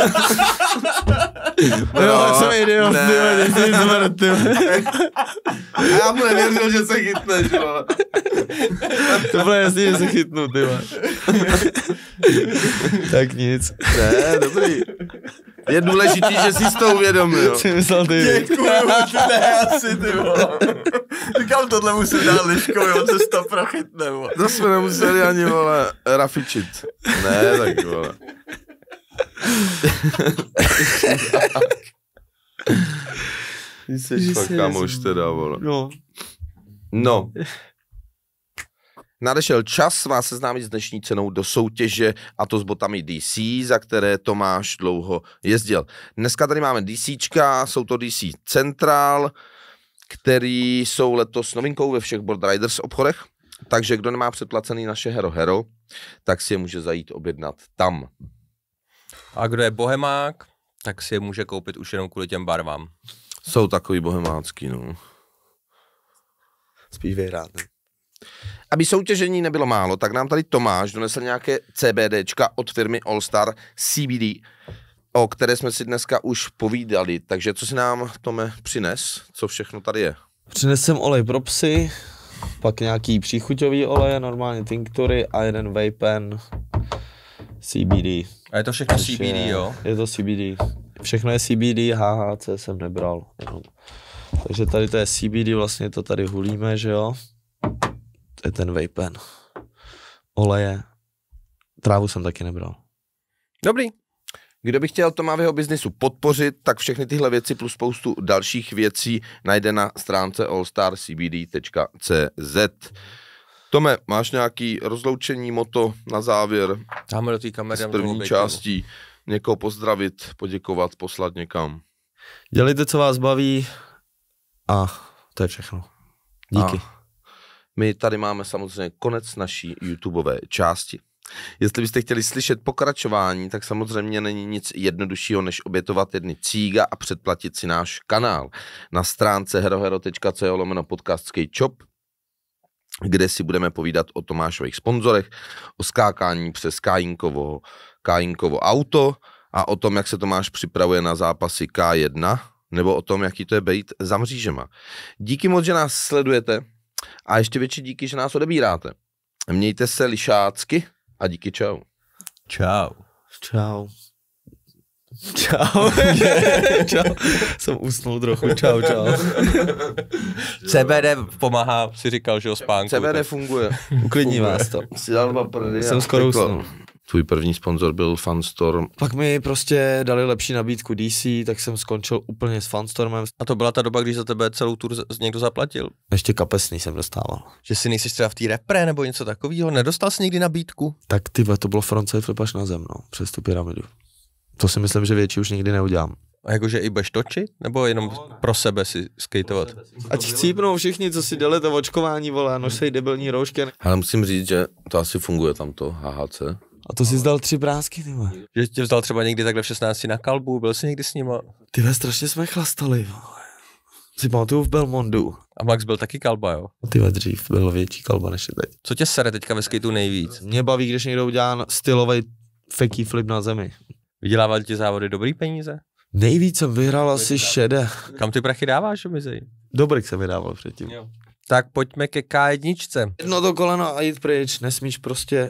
No, jsem idiot, ty. Já mu nevěřil, že se chytneš, vole. To bylo jasný, že se chytnu, ty. Tak nic. Ne, dobrý. Je důležitý, že jsi to uvědomil. Jo. Jsi myslel ty. Děkuju, ne, asi, ty vole. Říkám, tohle musím dát liškou, on se to prochytne, vole. To jsme nemuseli ani, vole, rafičit. Ne, tak, vole. Ty jsi fakt kamoš teda, vole. No. Nadešel čas vás seznámit s dnešní cenou do soutěže, a to s botami DC, za které Tomáš dlouho jezdil. Dneska tady máme DCčka, jsou to DC Central, který jsou letos novinkou ve všech Board Riders obchodech, takže kdo nemá předplacený naše Hero, tak si je může zajít objednat tam. A kdo je bohemák, tak si je může koupit už jenom kvůli těm barvám. Jsou takový bohemácký, no. Spíš vyhrát, ne? Aby soutěžení nebylo málo, tak nám tady Tomáš donesl nějaké CBDčka od firmy All Star CBD, o které jsme si dneska už povídali. Takže co si nám, Tome, přines? Co všechno tady je? Přines jsem olej pro psy, pak nějaký příchuťový olej, normálně tinktury a jeden vape pen CBD. A je to všechno CBD, jo? Je to CBD. Všechno je CBD, HHC jsem nebral. Jenom. Takže tady to je CBD, vlastně to tady hulíme, že jo? To je ten vape pen. Oleje. Trávu jsem taky nebral. Dobrý. Kdo by chtěl Toma v jeho biznisu podpořit, tak všechny tyhle věci plus spoustu dalších věcí najde na stránce allstarcbd.cz. Tome, máš nějaký rozloučení moto na závěr? Dáme do té kamery. Z první částí. Někoho pozdravit, poděkovat, poslat někam. Dělejte, co vás baví a to je všechno. Díky. My tady máme samozřejmě konec naší YouTubeové části. Jestli byste chtěli slyšet pokračování, tak samozřejmě není nic jednoduššího, než obětovat jedny cíga a předplatit si náš kanál. Na stránce herohero.co/podcast skate-shop, kde si budeme povídat o Tomášových sponzorech, o skákání přes Kajinkovo auto a o tom, jak se Tomáš připravuje na zápasy K1, nebo o tom, jaký to je být za mřížema. Díky moc, že nás sledujete a ještě větší díky, že nás odebíráte. Mějte se lišácky a díky, čau. Čau. Čau. Čau. Čau. Jsem usnul trochu. Čau. CBD pomáhá, si říkal, že o spánku. CBD funguje. Uklidní vás to. Si dal 2 prdy. Jsem skoro usnul. Tvůj první sponzor byl Funstorm. Pak mi prostě dali lepší nabídku DC, tak jsem skončil úplně s Funstormem. A to byla ta doba, když za tebe celou tur někdo zaplatil. Ještě kapesný jsem dostával. Že si nejsi třeba v té repre nebo něco takového, nedostal jsi někdy nabídku? Tak to bylo frontside flip až na zem, no, přes tu pyramidu. To si myslím, že větší už nikdy neudělám. A jakože i budeš točit? Nebo jenom pro sebe si skateovat? Ať chcípnou všichni, co si dělali to očkování, vole, nošej debilní roušky. Ale musím říct, že to asi funguje tamto HHC. A to si zdal 3 brázky, ty vole. Že tě vzal třeba někdy takhle v 16 na kalbu, byl jsi někdy s nima? Ty strašně jsme chlastali, vole. Si pamatuju v Belmondu. A Max byl taky kalba, jo? Ty dřív byl větší kalba než je teď. Co tě sere teďka ve skateu nejvíc? Mě baví, když někdo udělá stylový fakey flip na zemi. Vydělávali ti závody dobrý peníze? Nejvíc jsem vyhrál asi 6. Kam ty prachy dáváš, Mizej? Dobrý jsem vydával předtím. Jo. Tak pojďme ke K1. Jedno to koleno a jít pryč, nesmíš prostě...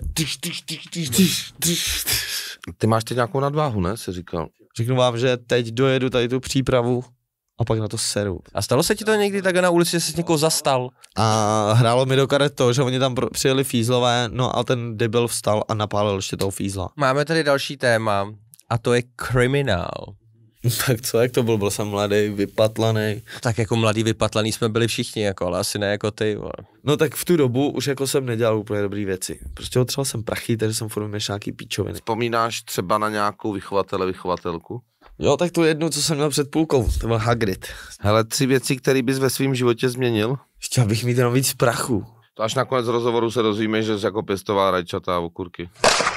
Ty máš teď nějakou nadváhu, ne, jsi říkal? Řeknu vám, že teď dojedu tady tu přípravu a pak na to seru. A stalo se ti to někdy tak na ulici, že jsi někoho zastal? A hrálo mi do karet to, že oni tam přijeli fízlové, no a ten debil vstal a napálil ještě toho fízla. Máme tady další téma a to je kriminál. Tak co, jak to byl jsem mladý, vypatlaný. Tak jako mladý vypatlaný jsme byli všichni, jako, ale asi ne jako ty. Vole. No tak v tu dobu už jako jsem nedělal úplně dobrý věci. Prostě otřel jsem prachy, takže jsem furt měl nějaký píčoviny. Vzpomínáš třeba na nějakou vychovatelku? Jo, tak tu jednu, co jsem měl před půlkou, to byl Hagrid. Hele, 3 věci, které bys ve svém životě změnil? Chtěl bych mít jenom víc prachu. To až nakonec rozhovoru se dozvíme, že jsi jako pěstoval rajčata a okurky.